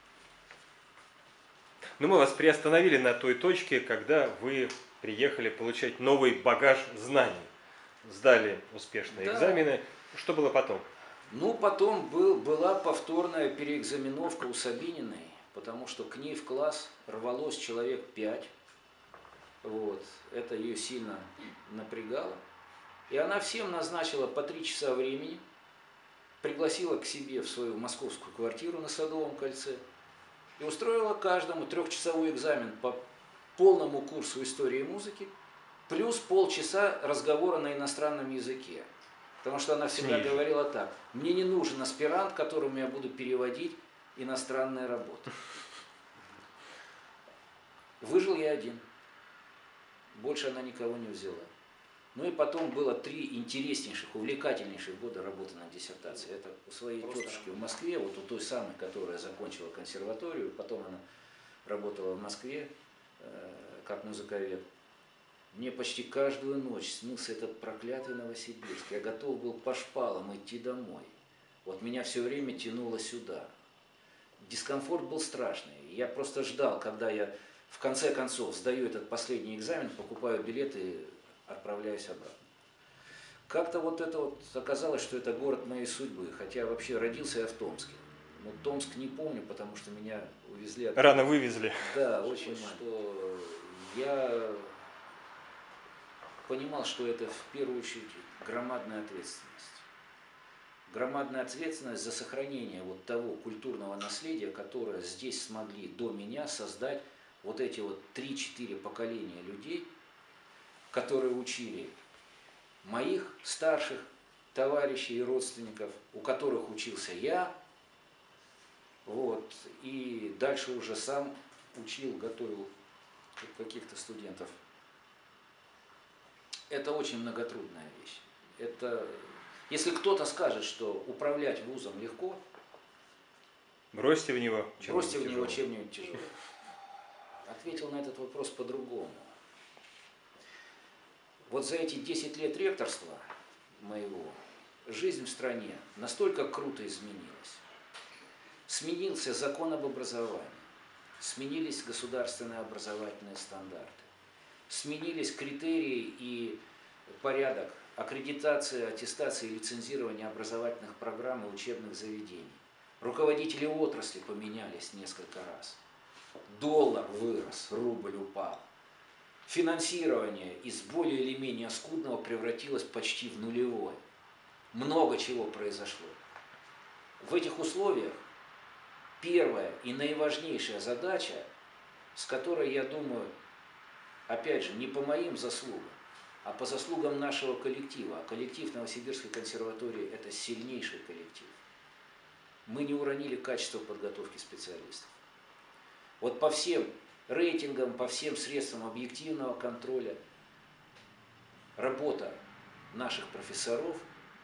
Но мы вас приостановили на той точке, когда вы приехали получать новый багаж знаний. Сдали успешные экзамены. Что было потом? Ну, потом была повторная переэкзаменовка у Сабининой, потому что к ней в класс рвалось человек 5. Вот. Это ее сильно напрягало. И она всем назначила по 3 часа времени, пригласила к себе в свою московскую квартиру на Садовом кольце и устроила каждому 3-часовой экзамен по полному курсу истории музыки, плюс полчаса разговора на иностранном языке. Потому что она всегда говорила так: мне не нужен аспирант, которому я буду переводить иностранные работы. Выжил я один. Больше она никого не взяла. Ну и потом было 3 интереснейших, увлекательнейших года работы над диссертацией. Это у своей тетушки в Москве, вот у той самой, которая закончила консерваторию, потом она работала в Москве как музыковед. Мне почти каждую ночь снился этот проклятый Новосибирск. Я готов был по шпалам идти домой. Вот меня все время тянуло сюда. Дискомфорт был страшный. Я просто ждал, когда я в конце концов сдаю этот последний экзамен, покупаю билеты и отправляюсь обратно. Как-то вот это вот оказалось, что это город моей судьбы. Хотя вообще родился я в Томске. Но Томск не помню, потому что меня увезли. Рано вывезли. Да, очень что я понимал, что это в первую очередь громадная ответственность. Громадная ответственность за сохранение вот того культурного наследия, которое здесь смогли до меня создать вот эти вот 3-4 поколения людей, которые учили моих старших товарищей и родственников, у которых учился я, вот, и дальше уже сам учил, готовил каких-то студентов. Это очень многотрудная вещь. Это, если кто-то скажет, что управлять вузом легко, бросьте в него чем-нибудь тяжелым. Ответил на этот вопрос по-другому. Вот за эти 10 лет ректорства моего жизнь в стране настолько круто изменилась. Сменился закон об образовании, сменились государственные образовательные стандарты, сменились критерии и порядок аккредитации, аттестации и лицензирования образовательных программ и учебных заведений. Руководители отрасли поменялись несколько раз. Доллар вырос, рубль упал. Финансирование из более или менее скудного превратилось почти в нулевое. Много чего произошло. В этих условиях первая и наиважнейшая задача, с которой, я думаю, опять же, не по моим заслугам, а по заслугам нашего коллектива. А коллектив Новосибирской консерватории – это сильнейший коллектив. Мы не уронили качество подготовки специалистов. Вот по всем рейтингам, по всем средствам объективного контроля работа наших профессоров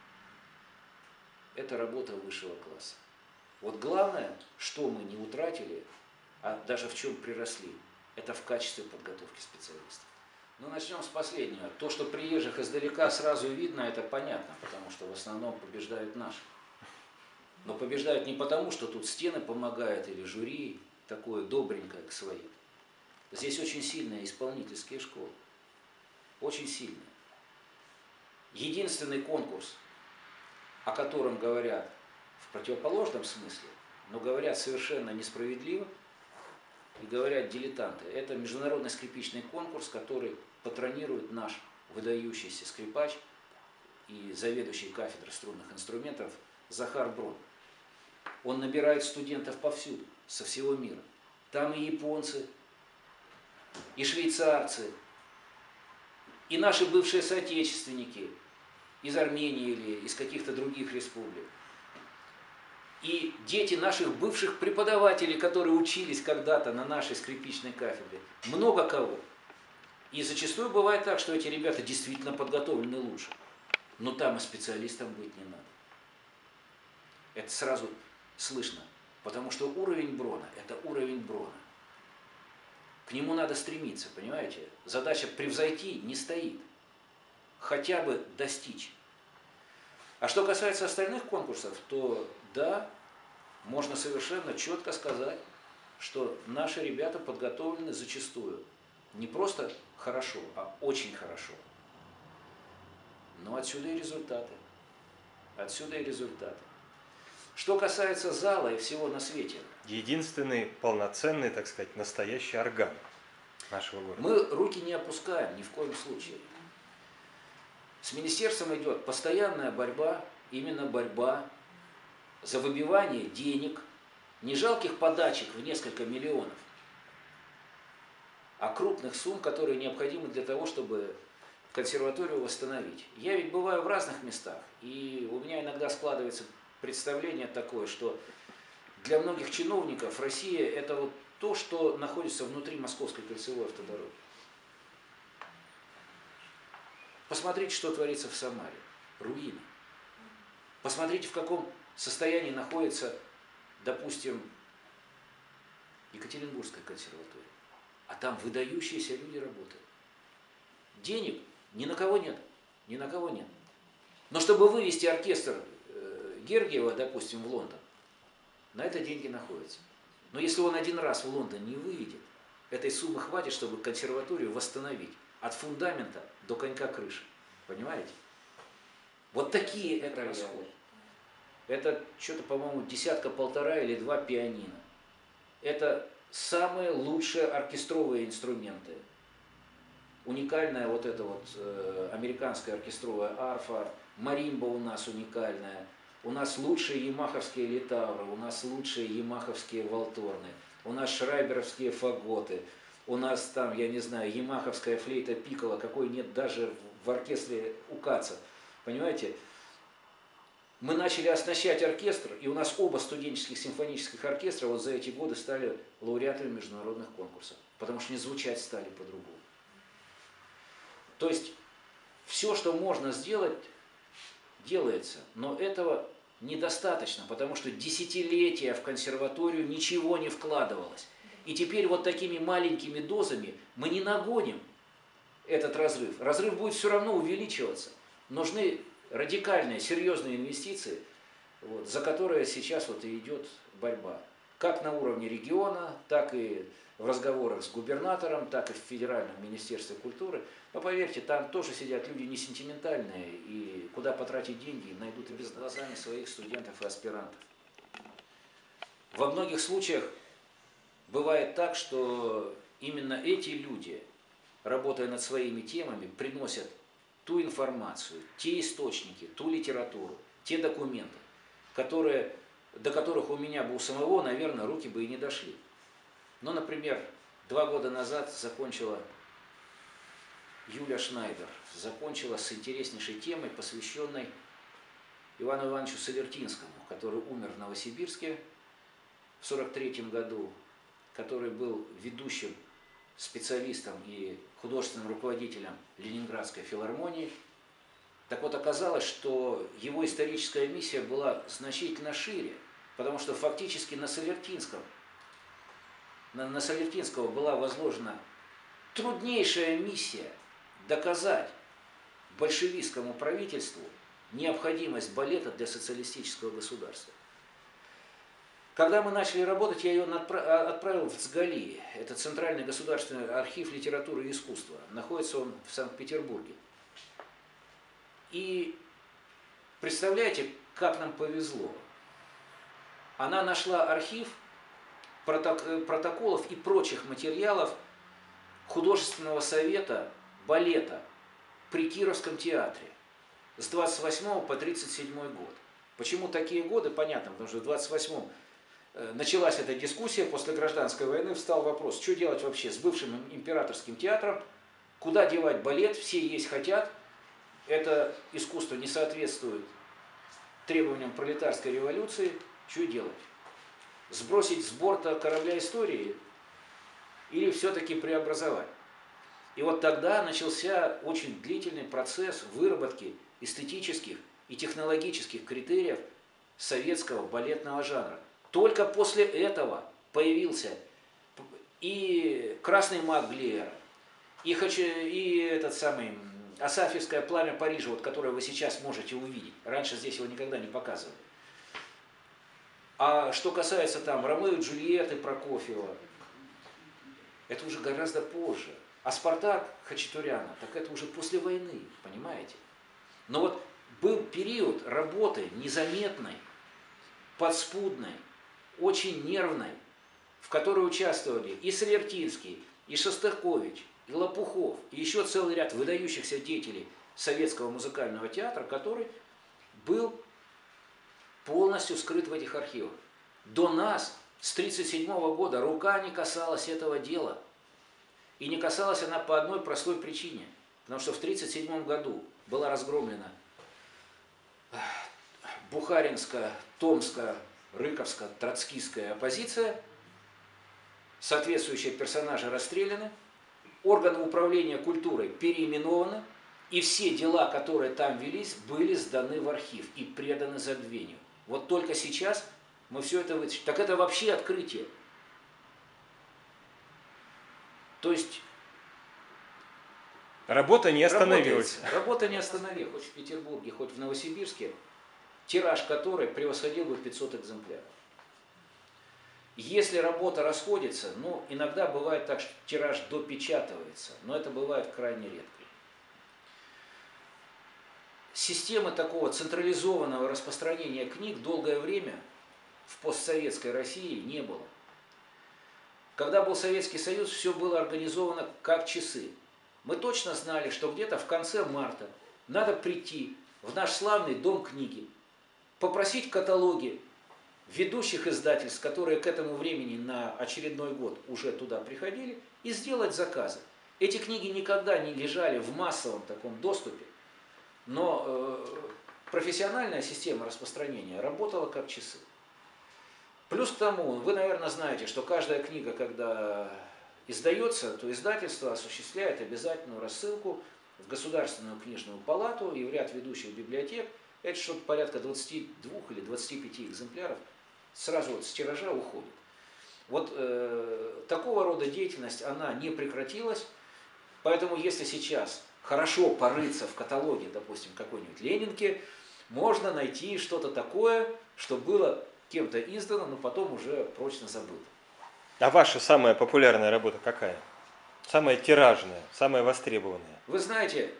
– это работа высшего класса. Вот главное, что мы не утратили, а даже в чем приросли, это в качестве подготовки специалистов. Ну, начнем с последнего. То, что приезжих издалека сразу видно, это понятно, потому что в основном побеждают наши. Но побеждают не потому, что тут стены помогают или жюри такое добренькое к своим. Здесь очень сильные исполнительские школы. Очень сильные. Единственный конкурс, о котором говорят в противоположном смысле, но говорят совершенно несправедливо и говорят дилетанты, это международный скрипичный конкурс, который патронирует наш выдающийся скрипач и заведующий кафедрой струнных инструментов Захар Брон. Он набирает студентов повсюду, со всего мира. Там и японцы, и швейцарцы, и наши бывшие соотечественники из Армении или из каких-то других республик. И дети наших бывших преподавателей, которые учились когда-то на нашей скрипичной кафедре. Много кого. И зачастую бывает так, что эти ребята действительно подготовлены лучше. Но там и специалистам быть не надо. Это сразу слышно. Потому что уровень Брона – это уровень Брона. К нему надо стремиться, понимаете? Задача превзойти не стоит. Хотя бы достичь. А что касается остальных конкурсов, то да, можно совершенно четко сказать, что наши ребята подготовлены зачастую не просто хорошо, а очень хорошо. Но отсюда и результаты. Отсюда и результаты. Что касается зала и всего на свете. Единственный полноценный, так сказать, настоящий орган нашего города. Мы руки не опускаем ни в коем случае. С министерством идет постоянная борьба, именно борьба за выбивание денег, не жалких подачек в несколько миллионов, а крупных сумм, которые необходимы для того, чтобы консерваторию восстановить. Я ведь бываю в разных местах, и у меня иногда складывается представление такое, что для многих чиновников Россия – это вот то, что находится внутри Московской кольцевой автодороги. Посмотрите, что творится в Самаре. Руины. Посмотрите, в каком состоянии находится, допустим, Екатеринбургская консерватория. А там выдающиеся люди работают. Денег ни на кого нет. Ни на кого нет. Но чтобы вывести оркестр Гергиева, допустим, в Лондон, на это деньги находятся. Но если он один раз в Лондон не выйдет, этой суммы хватит, чтобы консерваторию восстановить. От фундамента до конька крыши. Понимаете? Вот такие это расходы. Это что-то, по-моему, десятка-полтора или два пианино. Это самые лучшие оркестровые инструменты. Уникальная вот эта вот американская оркестровая арфа, маримба у нас уникальная. У нас лучшие ямаховские литавры, у нас лучшие ямаховские валторны, у нас шрайберовские фаготы, у нас там, я не знаю, ямаховская флейта пикколо, какой нет даже в оркестре у Каца. Понимаете? Мы начали оснащать оркестр, и у нас оба студенческих симфонических оркестра вот за эти годы стали лауреатами международных конкурсов, потому что не звучать стали по-другому. То есть все, что можно сделать, делается, но этого недостаточно, потому что десятилетия в консерваторию ничего не вкладывалось. И теперь вот такими маленькими дозами мы не нагоним этот разрыв. Разрыв будет все равно увеличиваться. Нужны радикальные, серьезные инвестиции, вот, за которые сейчас вот и идет борьба. Как на уровне региона, так и в разговорах с губернатором, так и в Федеральном министерстве культуры. Но поверьте, там тоже сидят люди не сентиментальные, и куда потратить деньги найдут и без глазами своих студентов и аспирантов. Во многих случаях бывает так, что именно эти люди, работая над своими темами, приносят ту информацию, те источники, ту литературу, те документы, до которых у меня бы у самого, наверное, руки бы и не дошли. Ну, например, 2 года назад закончила Юля Шнайдер, закончила с интереснейшей темой, посвященной Ивану Ивановичу Салертинскому, который умер в Новосибирске в 1943 году, который был ведущим специалистом и художественным руководителем Ленинградской филармонии. Так вот, оказалось, что его историческая миссия была значительно шире, потому что фактически на Салертинского была возложена труднейшая миссия доказать большевистскому правительству необходимость балета для социалистического государства. Когда мы начали работать, я ее отправил в ЦГАЛИ. Это Центральный государственный архив литературы и искусства. Находится он в Санкт-Петербурге. И представляете, как нам повезло. Она нашла архив протоколов и прочих материалов художественного совета балета при Кировском театре с 28 по 37 год. Почему такие годы? Понятно, потому что в 28-м началась эта дискуссия, после гражданской войны встал вопрос, что делать вообще с бывшим императорским театром, куда девать балет, все есть хотят, это искусство не соответствует требованиям пролетарской революции, что делать? Сбросить с борта корабля истории или все-таки преобразовать? И вот тогда начался очень длительный процесс выработки эстетических и технологических критериев советского балетного жанра. Только после этого появился и «Красный маг» Глеера, и этот самый «Асафьевское пламя Парижа», вот, которое вы сейчас можете увидеть. Раньше здесь его никогда не показывали. А что касается там Ромео и Джульетты Прокофьева, это уже гораздо позже. А «Спартак» Хачатуряна, так это уже после войны, понимаете? Но вот был период работы незаметной, подспудной, очень нервной, в которой участвовали и Солертинский, и Шостакович, и Лопухов, и еще целый ряд выдающихся деятелей советского музыкального театра, который был полностью скрыт в этих архивах. До нас с 1937 года рука не касалась этого дела. И не касалась она по одной простой причине. Потому что в 1937 году была разгромлена бухаринская, томская, рыковская, троцкистская оппозиция, соответствующие персонажи расстреляны, органы управления культурой переименованы, и все дела, которые там велись, были сданы в архив и преданы забвению. Вот только сейчас мы все это вытащим. Так это вообще открытие. То есть работа не остановилась. Работа не остановилась. Хоть в Петербурге, хоть в Новосибирске, тираж которой превосходил бы 500 экземпляров. Если работа расходится, ну, иногда бывает так, что тираж допечатывается, но это бывает крайне редко. Системы такого централизованного распространения книг долгое время в постсоветской России не было. Когда был Советский Союз, все было организовано как часы. Мы точно знали, что где-то в конце марта надо прийти в наш славный дом книги, попросить каталоги ведущих издательств, которые к этому времени на очередной год уже туда приходили, и сделать заказы. Эти книги никогда не лежали в массовом таком доступе, но профессиональная система распространения работала как часы. Плюс к тому, вы, наверное, знаете, что каждая книга, когда издается, то издательство осуществляет обязательную рассылку в Государственную книжную палату и в ряд ведущих библиотек. Это что-то порядка 22 или 25 экземпляров сразу вот с тиража уходит. Вот такого рода деятельность, она не прекратилась, поэтому если сейчас хорошо порыться в каталоге, допустим, какой-нибудь Ленинки, можно найти что-то такое, что было кем-то издано, но потом уже прочно забыто. А ваша самая популярная работа какая? Самая тиражная, самая востребованная? Вы знаете,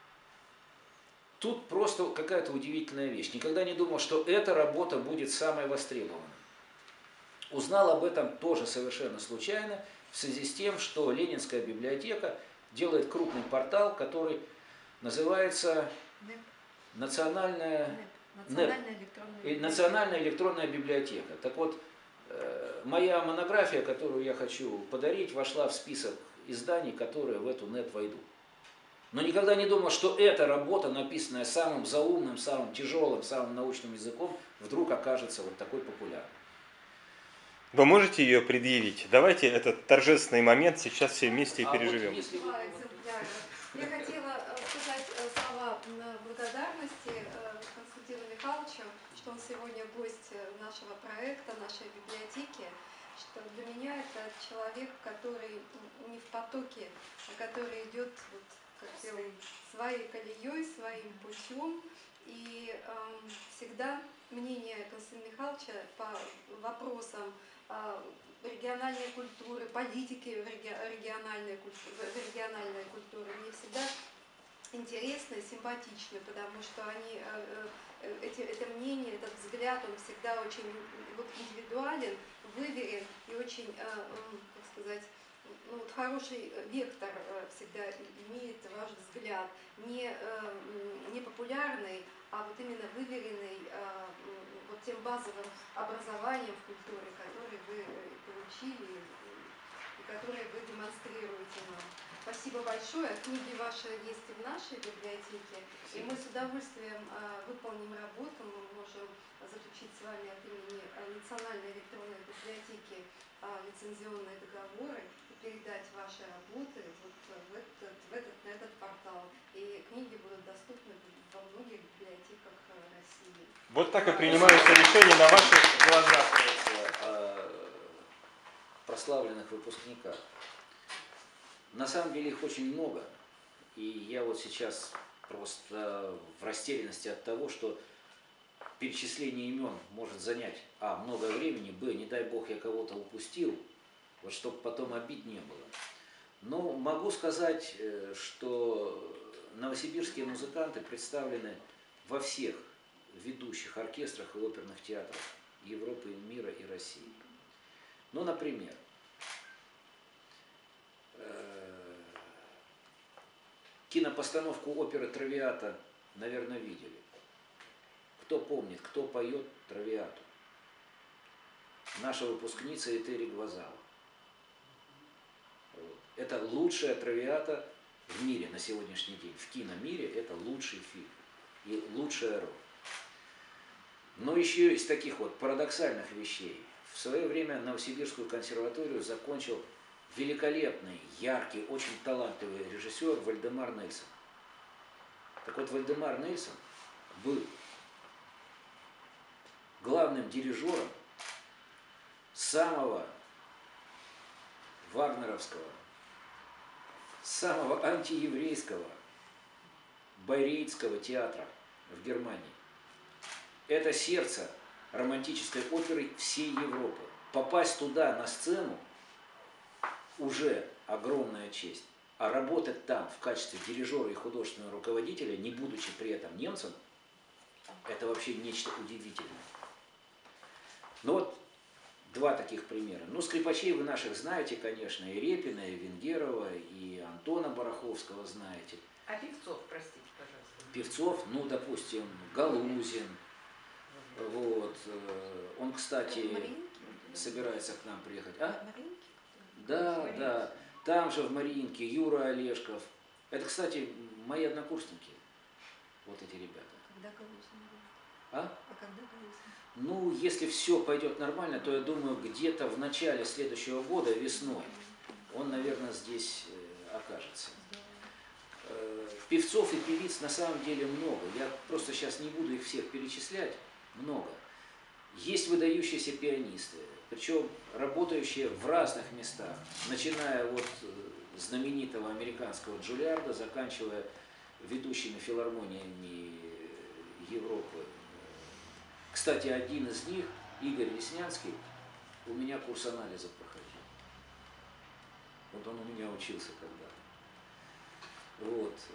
тут просто какая-то удивительная вещь. Никогда не думал, что эта работа будет самой востребованной. Узнал об этом тоже совершенно случайно, в связи с тем, что Ленинская библиотека делает крупный портал, который называется Национальная электронная библиотека. Так вот, моя монография, которую я хочу подарить, вошла в список изданий, которые в эту НЭП войдут. Но никогда не думал, что эта работа, написанная самым заумным, самым тяжелым, самым научным языком, вдруг окажется вот такой популярной. Вы можете ее предъявить? Давайте этот торжественный момент сейчас все вместе и переживем. Вот я хотела сказать слова благодарности Константину Михайловичу, что он сегодня гость нашего проекта, нашей библиотеки, что для меня это человек, который не в потоке, а который идет, вот, как я идем своей колеей, своим путем. И всегда мнение Константина Михайловича по вопросам региональной культуры, политики региональной культуры мне всегда интересны, симпатичны, потому что они, это мнение, этот взгляд, он всегда очень вот, индивидуален, выверен и очень, как сказать, ну, вот хороший вектор всегда имеет ваш взгляд, не популярный, а вот именно выверенный вот тем базовым образованием в культуре, которое вы получили и которое вы демонстрируете нам. Спасибо большое. Книги ваши есть и в нашей библиотеке, и мы с удовольствием выполним работу. Мы можем заключить с вами от имени Национальной электронной библиотеки лицензионные договоры и передать ваши работы вот на этот портал. И книги будут доступны во многих библиотеках России. Вот так и принимаются решения на ваших глазах. О прославленных выпускниках. На самом деле их очень много. И я вот сейчас просто в растерянности от того, что перечисление имен может занять много времени, не дай бог я кого-то упустил, вот чтобы потом обид не было. Но могу сказать, что новосибирские музыканты представлены во всех ведущих оркестрах и оперных театрах Европы, мира и России. Ну, например, кинопостановку оперы «Травиата», наверное, видели. Кто помнит, кто поет «Травиату»? Наша выпускница Этери Гвазава. Вот. Это лучшая «Травиата» в мире на сегодняшний день. В киномире это лучший фильм и лучшая роль. Но еще из таких вот парадоксальных вещей. В свое время Новосибирскую консерваторию закончил великолепный, яркий, очень талантливый режиссер Вальдемар Нельсон. Так вот, Вальдемар Нельсон был главным дирижером самого вагнеровского, самого антиеврейского байрейтского театра в Германии. Это сердце романтической оперы всей Европы. Попасть туда на сцену уже огромная честь. А работать там в качестве дирижера и художественного руководителя, не будучи при этом немцем, это вообще нечто удивительное. Ну вот два таких примера. Ну, скрипачей вы наших знаете, конечно, и Репина, и Венгерова, и Антона Бараховского знаете. А певцов, простите, пожалуйста. Певцов, ну, допустим, Галузин. Вот. Он, кстати, собирается к нам приехать. А? Да, да. Там же в Мариинке Юра Олешков. Это, кстати, мои однокурсники. Вот эти ребята. Когда Галузин будет? А? Когда Галузин? Ну, если все пойдет нормально, то я думаю, где-то в начале следующего года, весной, он, наверное, здесь окажется. Певцов и певиц на самом деле много. Я просто сейчас не буду их всех перечислять. Много. Есть выдающиеся пианисты, причем работающие в разных местах, начиная от знаменитого американского Джулиарда, заканчивая ведущими филармониями Европы. Кстати, один из них, Игорь Леснянский, у меня курс анализа проходил. Вот он у меня учился когда-то. Вот.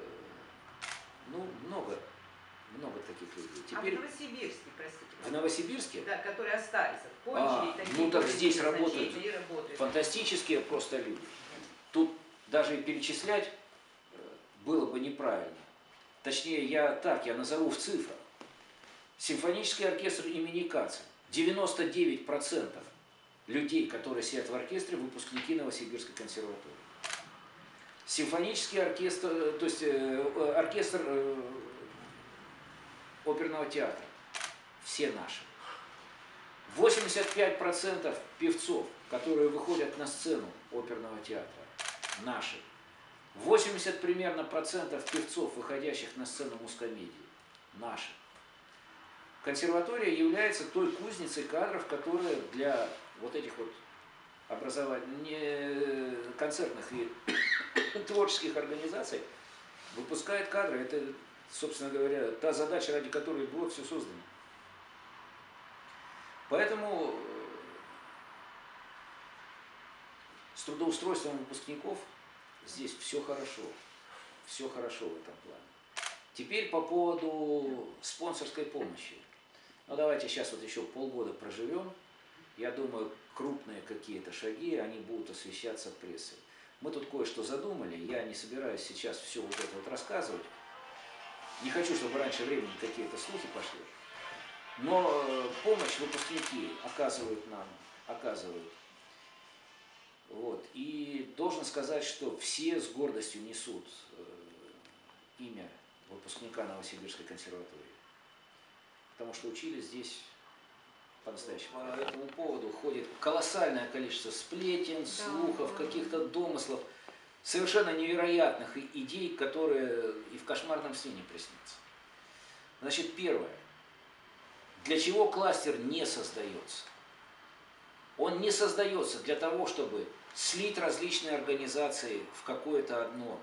Ну, много таких людей. Теперь... А в Новосибирске, простите. В Новосибирске? Да, которые остались. Кончили такие. Ну так здесь работают работают фантастические просто люди. Тут даже и перечислять было бы неправильно. Точнее, я назову в цифрах. Симфонический оркестр имени Каца. 99% людей, которые сидят в оркестре, выпускники Новосибирской консерватории. Симфонический оркестр, то есть оркестр оперного театра. Все наши. 85% певцов, которые выходят на сцену оперного театра, наши. 80 примерно процентов певцов, выходящих на сцену мускомедии, наши. Консерватория является той кузницей кадров, которая для вот этих вот концертных и творческих организаций выпускает кадры. Это, собственно говоря, та задача, ради которой было все создано. Поэтому с трудоустройством выпускников здесь все хорошо. Все хорошо в этом плане. Теперь по поводу спонсорской помощи. Ну давайте сейчас вот еще полгода проживем. Я думаю, крупные какие-то шаги, они будут освещаться прессой. Мы тут кое-что задумали, я не собираюсь сейчас все вот это вот рассказывать. Не хочу, чтобы раньше времени какие-то слухи пошли. Но помощь выпускники оказывают нам, оказывают. Вот. И должен сказать, что все с гордостью несут имя выпускника Новосибирской консерватории. Потому что учились здесь по-настоящему. По этому поводу ходит колоссальное количество сплетен, слухов, каких-то домыслов, совершенно невероятных идей, которые и в кошмарном сне не приснятся. Значит, первое. Для чего кластер не создается? Он не создается для того, чтобы слить различные организации в какое-то одно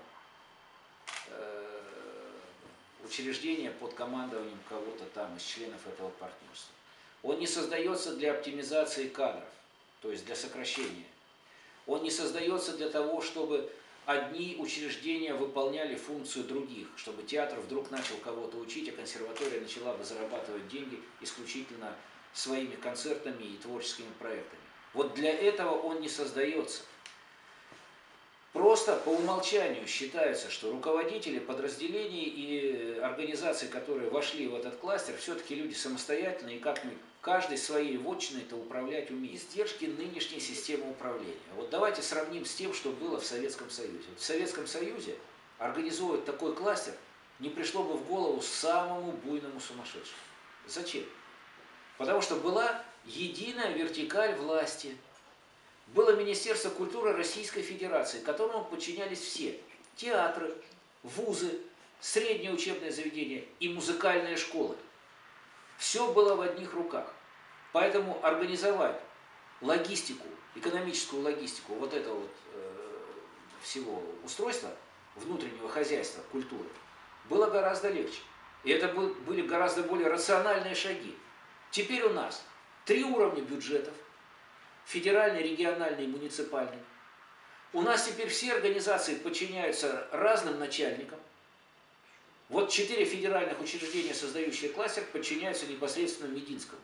учреждение под командованием кого-то там из членов этого партнерства. Он не создается для оптимизации кадров, то есть для сокращения. Он не создается для того, чтобы одни учреждения выполняли функцию других, чтобы театр вдруг начал кого-то учить, а консерватория начала бы зарабатывать деньги исключительно своими концертами и творческими проектами. Вот для этого он не создается. Просто по умолчанию считается, что руководители подразделений и организаций, которые вошли в этот кластер, все-таки люди самостоятельные и как-нибудь каждый своей вотчиной-то управлять умеет. Издержки нынешней системы управления. Вот давайте сравним с тем, что было в Советском Союзе. Вот в Советском Союзе организовывать такой кластер не пришло бы в голову самому буйному сумасшедшему. Зачем? Потому что была единая вертикаль власти. Было Министерство культуры Российской Федерации, которому подчинялись все. Театры, вузы, средние учебные заведения и музыкальные школы. Все было в одних руках. Поэтому организовать логистику, экономическую логистику вот этого вот всего устройства, внутреннего хозяйства, культуры, было гораздо легче. И это были гораздо более рациональные шаги. Теперь у нас 3 уровня бюджетов. Федеральный, региональный и муниципальный. У нас теперь все организации подчиняются разным начальникам. Вот 4 федеральных учреждения, создающие кластер, подчиняются непосредственно Мединскому.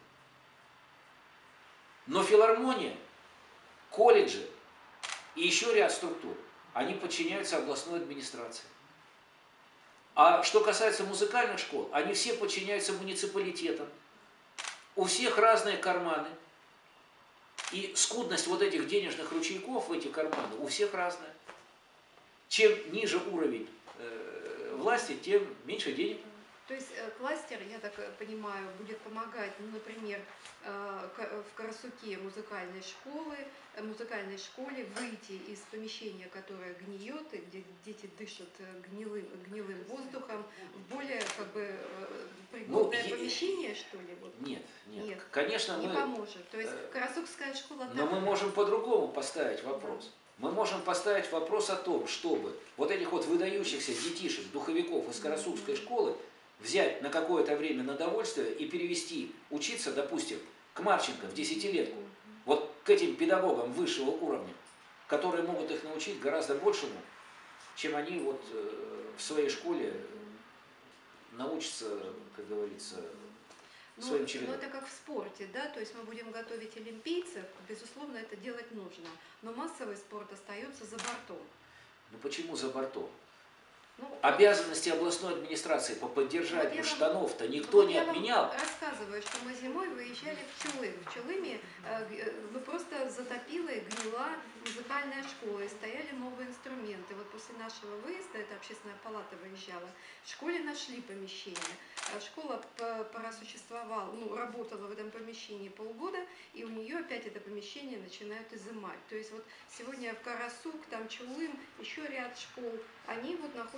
Но филармония, колледжи и еще ряд структур, они подчиняются областной администрации. А что касается музыкальных школ, они все подчиняются муниципалитетам. У всех разные карманы. И скудность вот этих денежных ручейков в эти карманы у всех разная. Чем ниже уровень власти, тем меньше денег. То есть кластер, я так понимаю, будет помогать, ну, например, в Карасуке музыкальной школе выйти из помещения, которое гниет, и где дети дышат гнилым воздухом, в более как бы пригодное помещение, что ли? Вот. Нет. Конечно, не поможет. То есть Карасукская школа... Но мы можем по-другому поставить вопрос. Мы можем поставить вопрос о том, чтобы вот этих вот выдающихся детишек, духовиков из Карасукской школы взять на какое-то время на довольствие и перевести учиться, допустим, к Марченко в 10-летку, вот к этим педагогам высшего уровня, которые могут их научить гораздо большему, чем они вот в своей школе научатся, как говорится, своим чередом. Ну, это как в спорте, да, то есть мы будем готовить олимпийцев, безусловно, это делать нужно, но массовый спорт остается за бортом. Ну почему за бортом? Ну, обязанности областной администрации по поддержанию штанов-то никто не отменял. Я вам рассказываю, что мы зимой выезжали в Чулым. В Чулыме просто затопила и гнила музыкальная школа, и стояли новые инструменты. Вот после нашего выезда, это общественная палата выезжала, в школе нашли помещение. Школа просуществовала, работала в этом помещении полгода, и у нее опять это помещение начинают изымать. То есть вот сегодня в Карасук, там Чулым, еще ряд школ, они вот находятся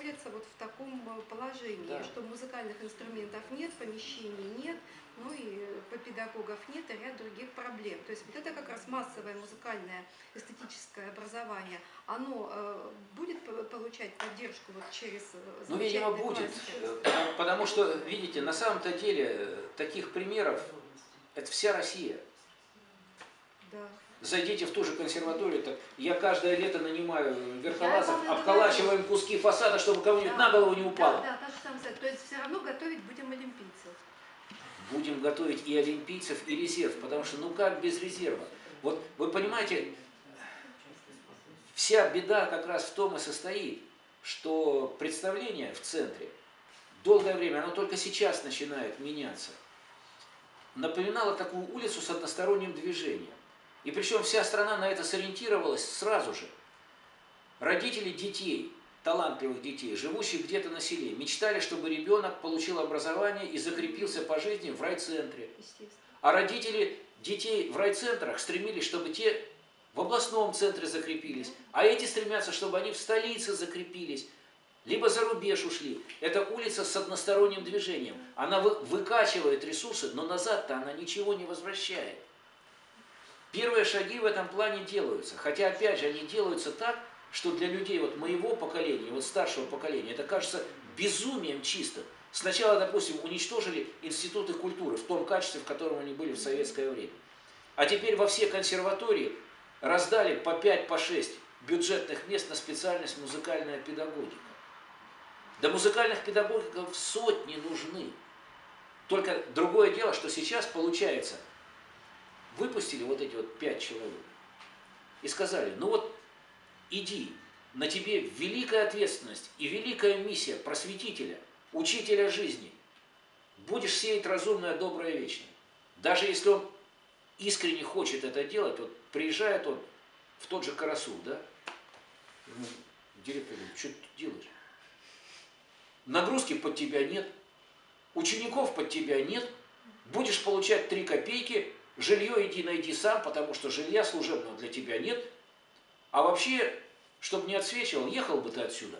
находятся вот в таком положении, Да. что музыкальных инструментов нет, помещений нет, ну и педагогов нет, и ряд других проблем. То есть вот это как раз массовое музыкальное эстетическое образование, оно будет получать поддержку вот через Ну, видимо, замечательные будет. классики? Потому что, видите, на самом-то деле таких примеров это вся Россия. Да. Зайдите в ту же консерваторию, так я каждое лето нанимаю верхолазов, Я вам обколачиваем куски фасада, чтобы кому-нибудь на голову не упало. Да, та же самая цель. То есть все равно готовить будем олимпийцев. Будем готовить и олимпийцев, и резерв, потому что ну как без резерва? Вот вы понимаете, вся беда как раз в том и состоит, что представление в центре долгое время, оно только сейчас начинает меняться, напоминало такую улицу с односторонним движением. И причем вся страна на это сориентировалась сразу же. Родители детей, талантливых детей, живущих где-то на селе, мечтали, чтобы ребенок получил образование и закрепился по жизни в райцентре. А родители детей в райцентрах стремились, чтобы те в областном центре закрепились. А эти стремятся, чтобы они в столице закрепились. Либо за рубеж ушли. Это улица с односторонним движением. Она выкачивает ресурсы, но назад-то она ничего не возвращает. Первые шаги в этом плане делаются. Хотя, опять же, они делаются так, что для людей вот моего поколения, вот старшего поколения, это кажется безумием чистым. Сначала, допустим, уничтожили институты культуры в том качестве, в котором они были в советское время. А теперь во все консерватории раздали по 5, по 6 бюджетных мест на специальность музыкальная педагогика. Да музыкальных педагогиков сотни нужны. Только другое дело, что сейчас получается, выпустили вот эти вот 5 человек и сказали, ну вот иди, на тебе великая ответственность и великая миссия просветителя, учителя жизни. Будешь сеять разумное, доброе, вечное. Даже если он искренне хочет это делать, вот приезжает он в тот же Карасу, да? Директор говорит, что ты тут делаешь? Нагрузки под тебя нет, учеников под тебя нет, будешь получать 3 копейки, жилье иди найди сам, потому что жилья служебного для тебя нет. А вообще, чтобы не отсвечивал, ехал бы ты отсюда.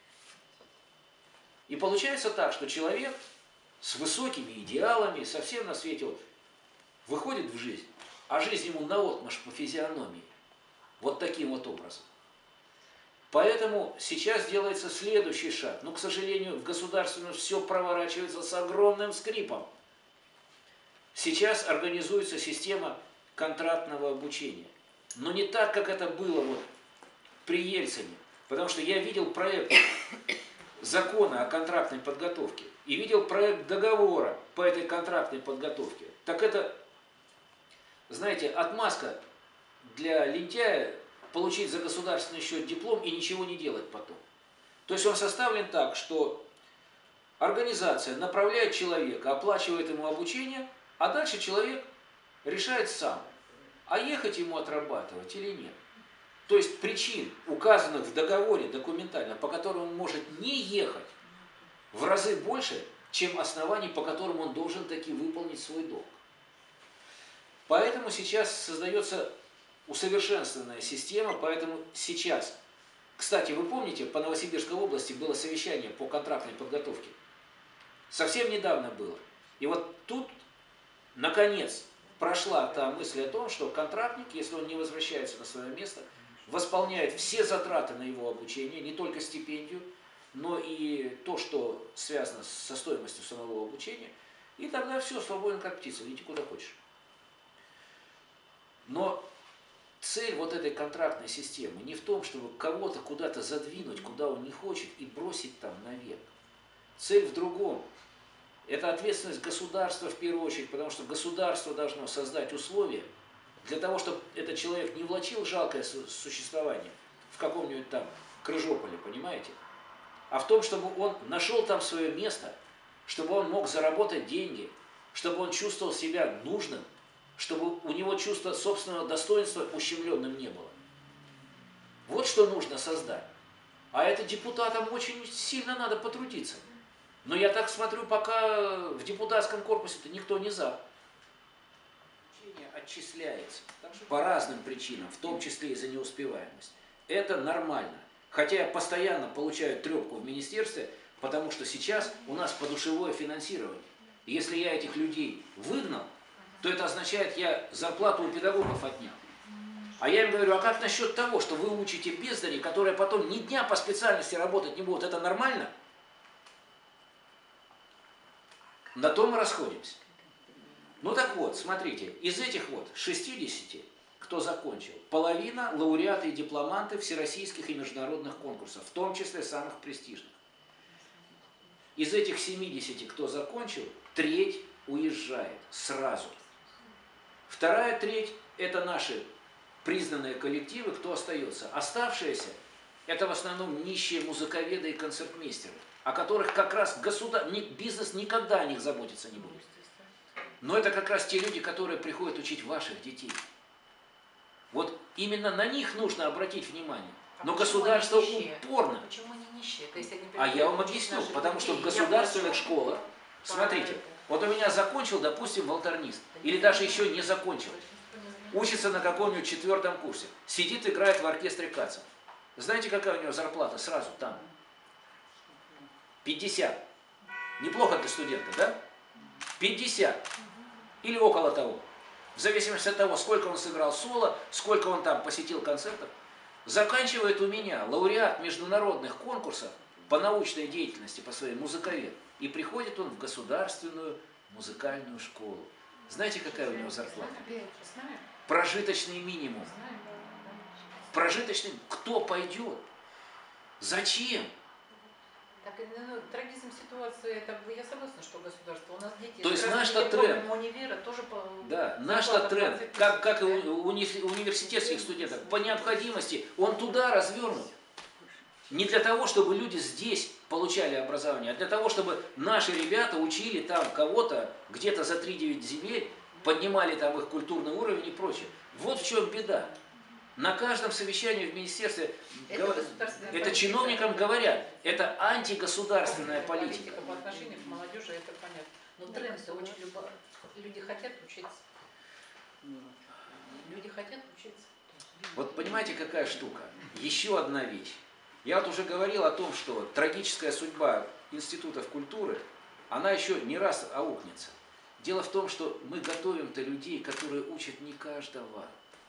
И получается так, что человек с высокими идеалами, совсем на свете вот, выходит в жизнь, а жизнь ему наотмашь по физиономии. Вот таким вот образом. Поэтому сейчас делается следующий шаг. Но, к сожалению, в государственном все проворачивается с огромным скрипом. Сейчас организуется система контрактного обучения. Но не так, как это было вот при Ельцине. Потому что я видел проект закона о контрактной подготовке и видел проект договора по этой контрактной подготовке. Так это, знаете, отмазка для лентяя получить за государственный счет диплом и ничего не делать потом. То есть он составлен так, что организация направляет человека, оплачивает ему обучение, а дальше человек решает сам, а ехать ему отрабатывать или нет. То есть причин, указанных в договоре документально, по которым он может не ехать, в разы больше, чем оснований, по которым он должен таки выполнить свой долг. Поэтому сейчас создается усовершенствованная система, поэтому сейчас, кстати, вы помните, по Новосибирской области было совещание по контрактной подготовке. Совсем недавно было. И вот тут, наконец, прошла та мысль о том, что контрактник, если он не возвращается на свое место, восполняет все затраты на его обучение, не только стипендию, но и то, что связано со стоимостью самого обучения, и тогда все, свободен как птица, иди куда хочешь. Но цель вот этой контрактной системы не в том, чтобы кого-то куда-то задвинуть, куда он не хочет, и бросить там навек. Цель в другом. Это ответственность государства в первую очередь, потому что государство должно создать условия для того, чтобы этот человек не влачил жалкое существование в каком-нибудь там Крыжополе, понимаете? А в том, чтобы он нашел там свое место, чтобы он мог заработать деньги, чтобы он чувствовал себя нужным, чтобы у него чувство собственного достоинства ущемленным не было. Вот что нужно создать. А это депутатам очень сильно надо потрудиться. Но я так смотрю, пока в депутатском корпусе-то никто не за. Учение отчисляется по разным причинам, в том числе и за неуспеваемость. Это нормально. Хотя я постоянно получаю трепку в министерстве, потому что сейчас у нас подушевое финансирование. И если я этих людей выгнал, то это означает, я зарплату у педагогов отнял. А я им говорю, а как насчет того, что вы учите бездарей, которые потом ни дня по специальности работать не будут, это нормально? На то мы расходимся. Ну так вот, смотрите, из этих вот 60, кто закончил, половина лауреаты и дипломанты всероссийских и международных конкурсов, в том числе самых престижных. Из этих 70, кто закончил, треть уезжает сразу. Вторая треть – это наши признанные коллективы, кто остается. Оставшиеся – это в основном нищие музыковеды и концертмейстеры, о которых как раз бизнес никогда о них заботиться не будет. Но это как раз те люди, которые приходят учить ваших детей. Вот именно на них нужно обратить внимание. Но государство упорно. Почему они нищие? То есть они А я вам объясню, потому что в государственных школах, смотрите, вот у меня закончил, допустим, волторнист, или даже еще не закончил, учится на каком-нибудь 4-м курсе, сидит, играет в оркестре Каца. Знаете, какая у него зарплата сразу там? 50. Неплохо для студента, да? 50. Или около того. В зависимости от того, сколько он сыграл соло, сколько он там посетил концертов. Заканчивает у меня лауреат международных конкурсов по научной деятельности, по своей музыковед. И приходит он в государственную музыкальную школу. Знаете, какая у него зарплата? Прожиточный минимум. Прожиточный. Кто пойдет? Зачем? Так, трагизм ситуации, это я согласна, что государство. У нас дети. То есть наш-то тренд. Универа тоже да, наш-то тренд, как и у университетских студентов, по необходимости он туда развернут. Не для того, чтобы люди здесь получали образование, а для того, чтобы наши ребята учили там кого-то где-то за 3-9 земель, поднимали там их культурный уровень и прочее. Вот в чем беда. На каждом совещании в министерстве это чиновникам говорят, это антигосударственная политика. По отношению к молодежи, это понятно. Но тренд-то очень люди хотят учиться. Люди хотят учиться. Вот понимаете, какая штука? Еще одна вещь. Я вот уже говорил о том, что трагическая судьба институтов культуры, она еще не раз аукнется. Дело в том, что мы готовим-то людей, которые учат не каждого.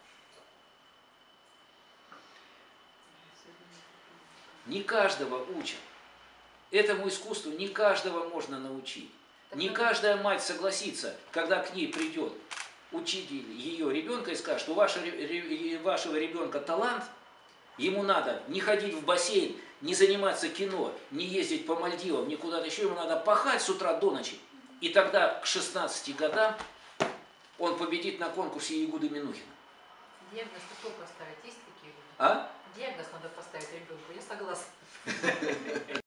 Не каждого учат. Этому искусству не каждого можно научить. Не каждая мать согласится, когда к ней придет учитель ее ребенка и скажет, что у вашего ребенка талант, ему надо не ходить в бассейн, не заниматься кино, не ездить по Мальдивам, ни куда-то еще, ему надо пахать с утра до ночи. И тогда к 16 годам он победит на конкурсе Ягуды Минухина. Диагноз какой поставить? Есть такие люди? А? Диагноз надо поставить ребенку, я согласна.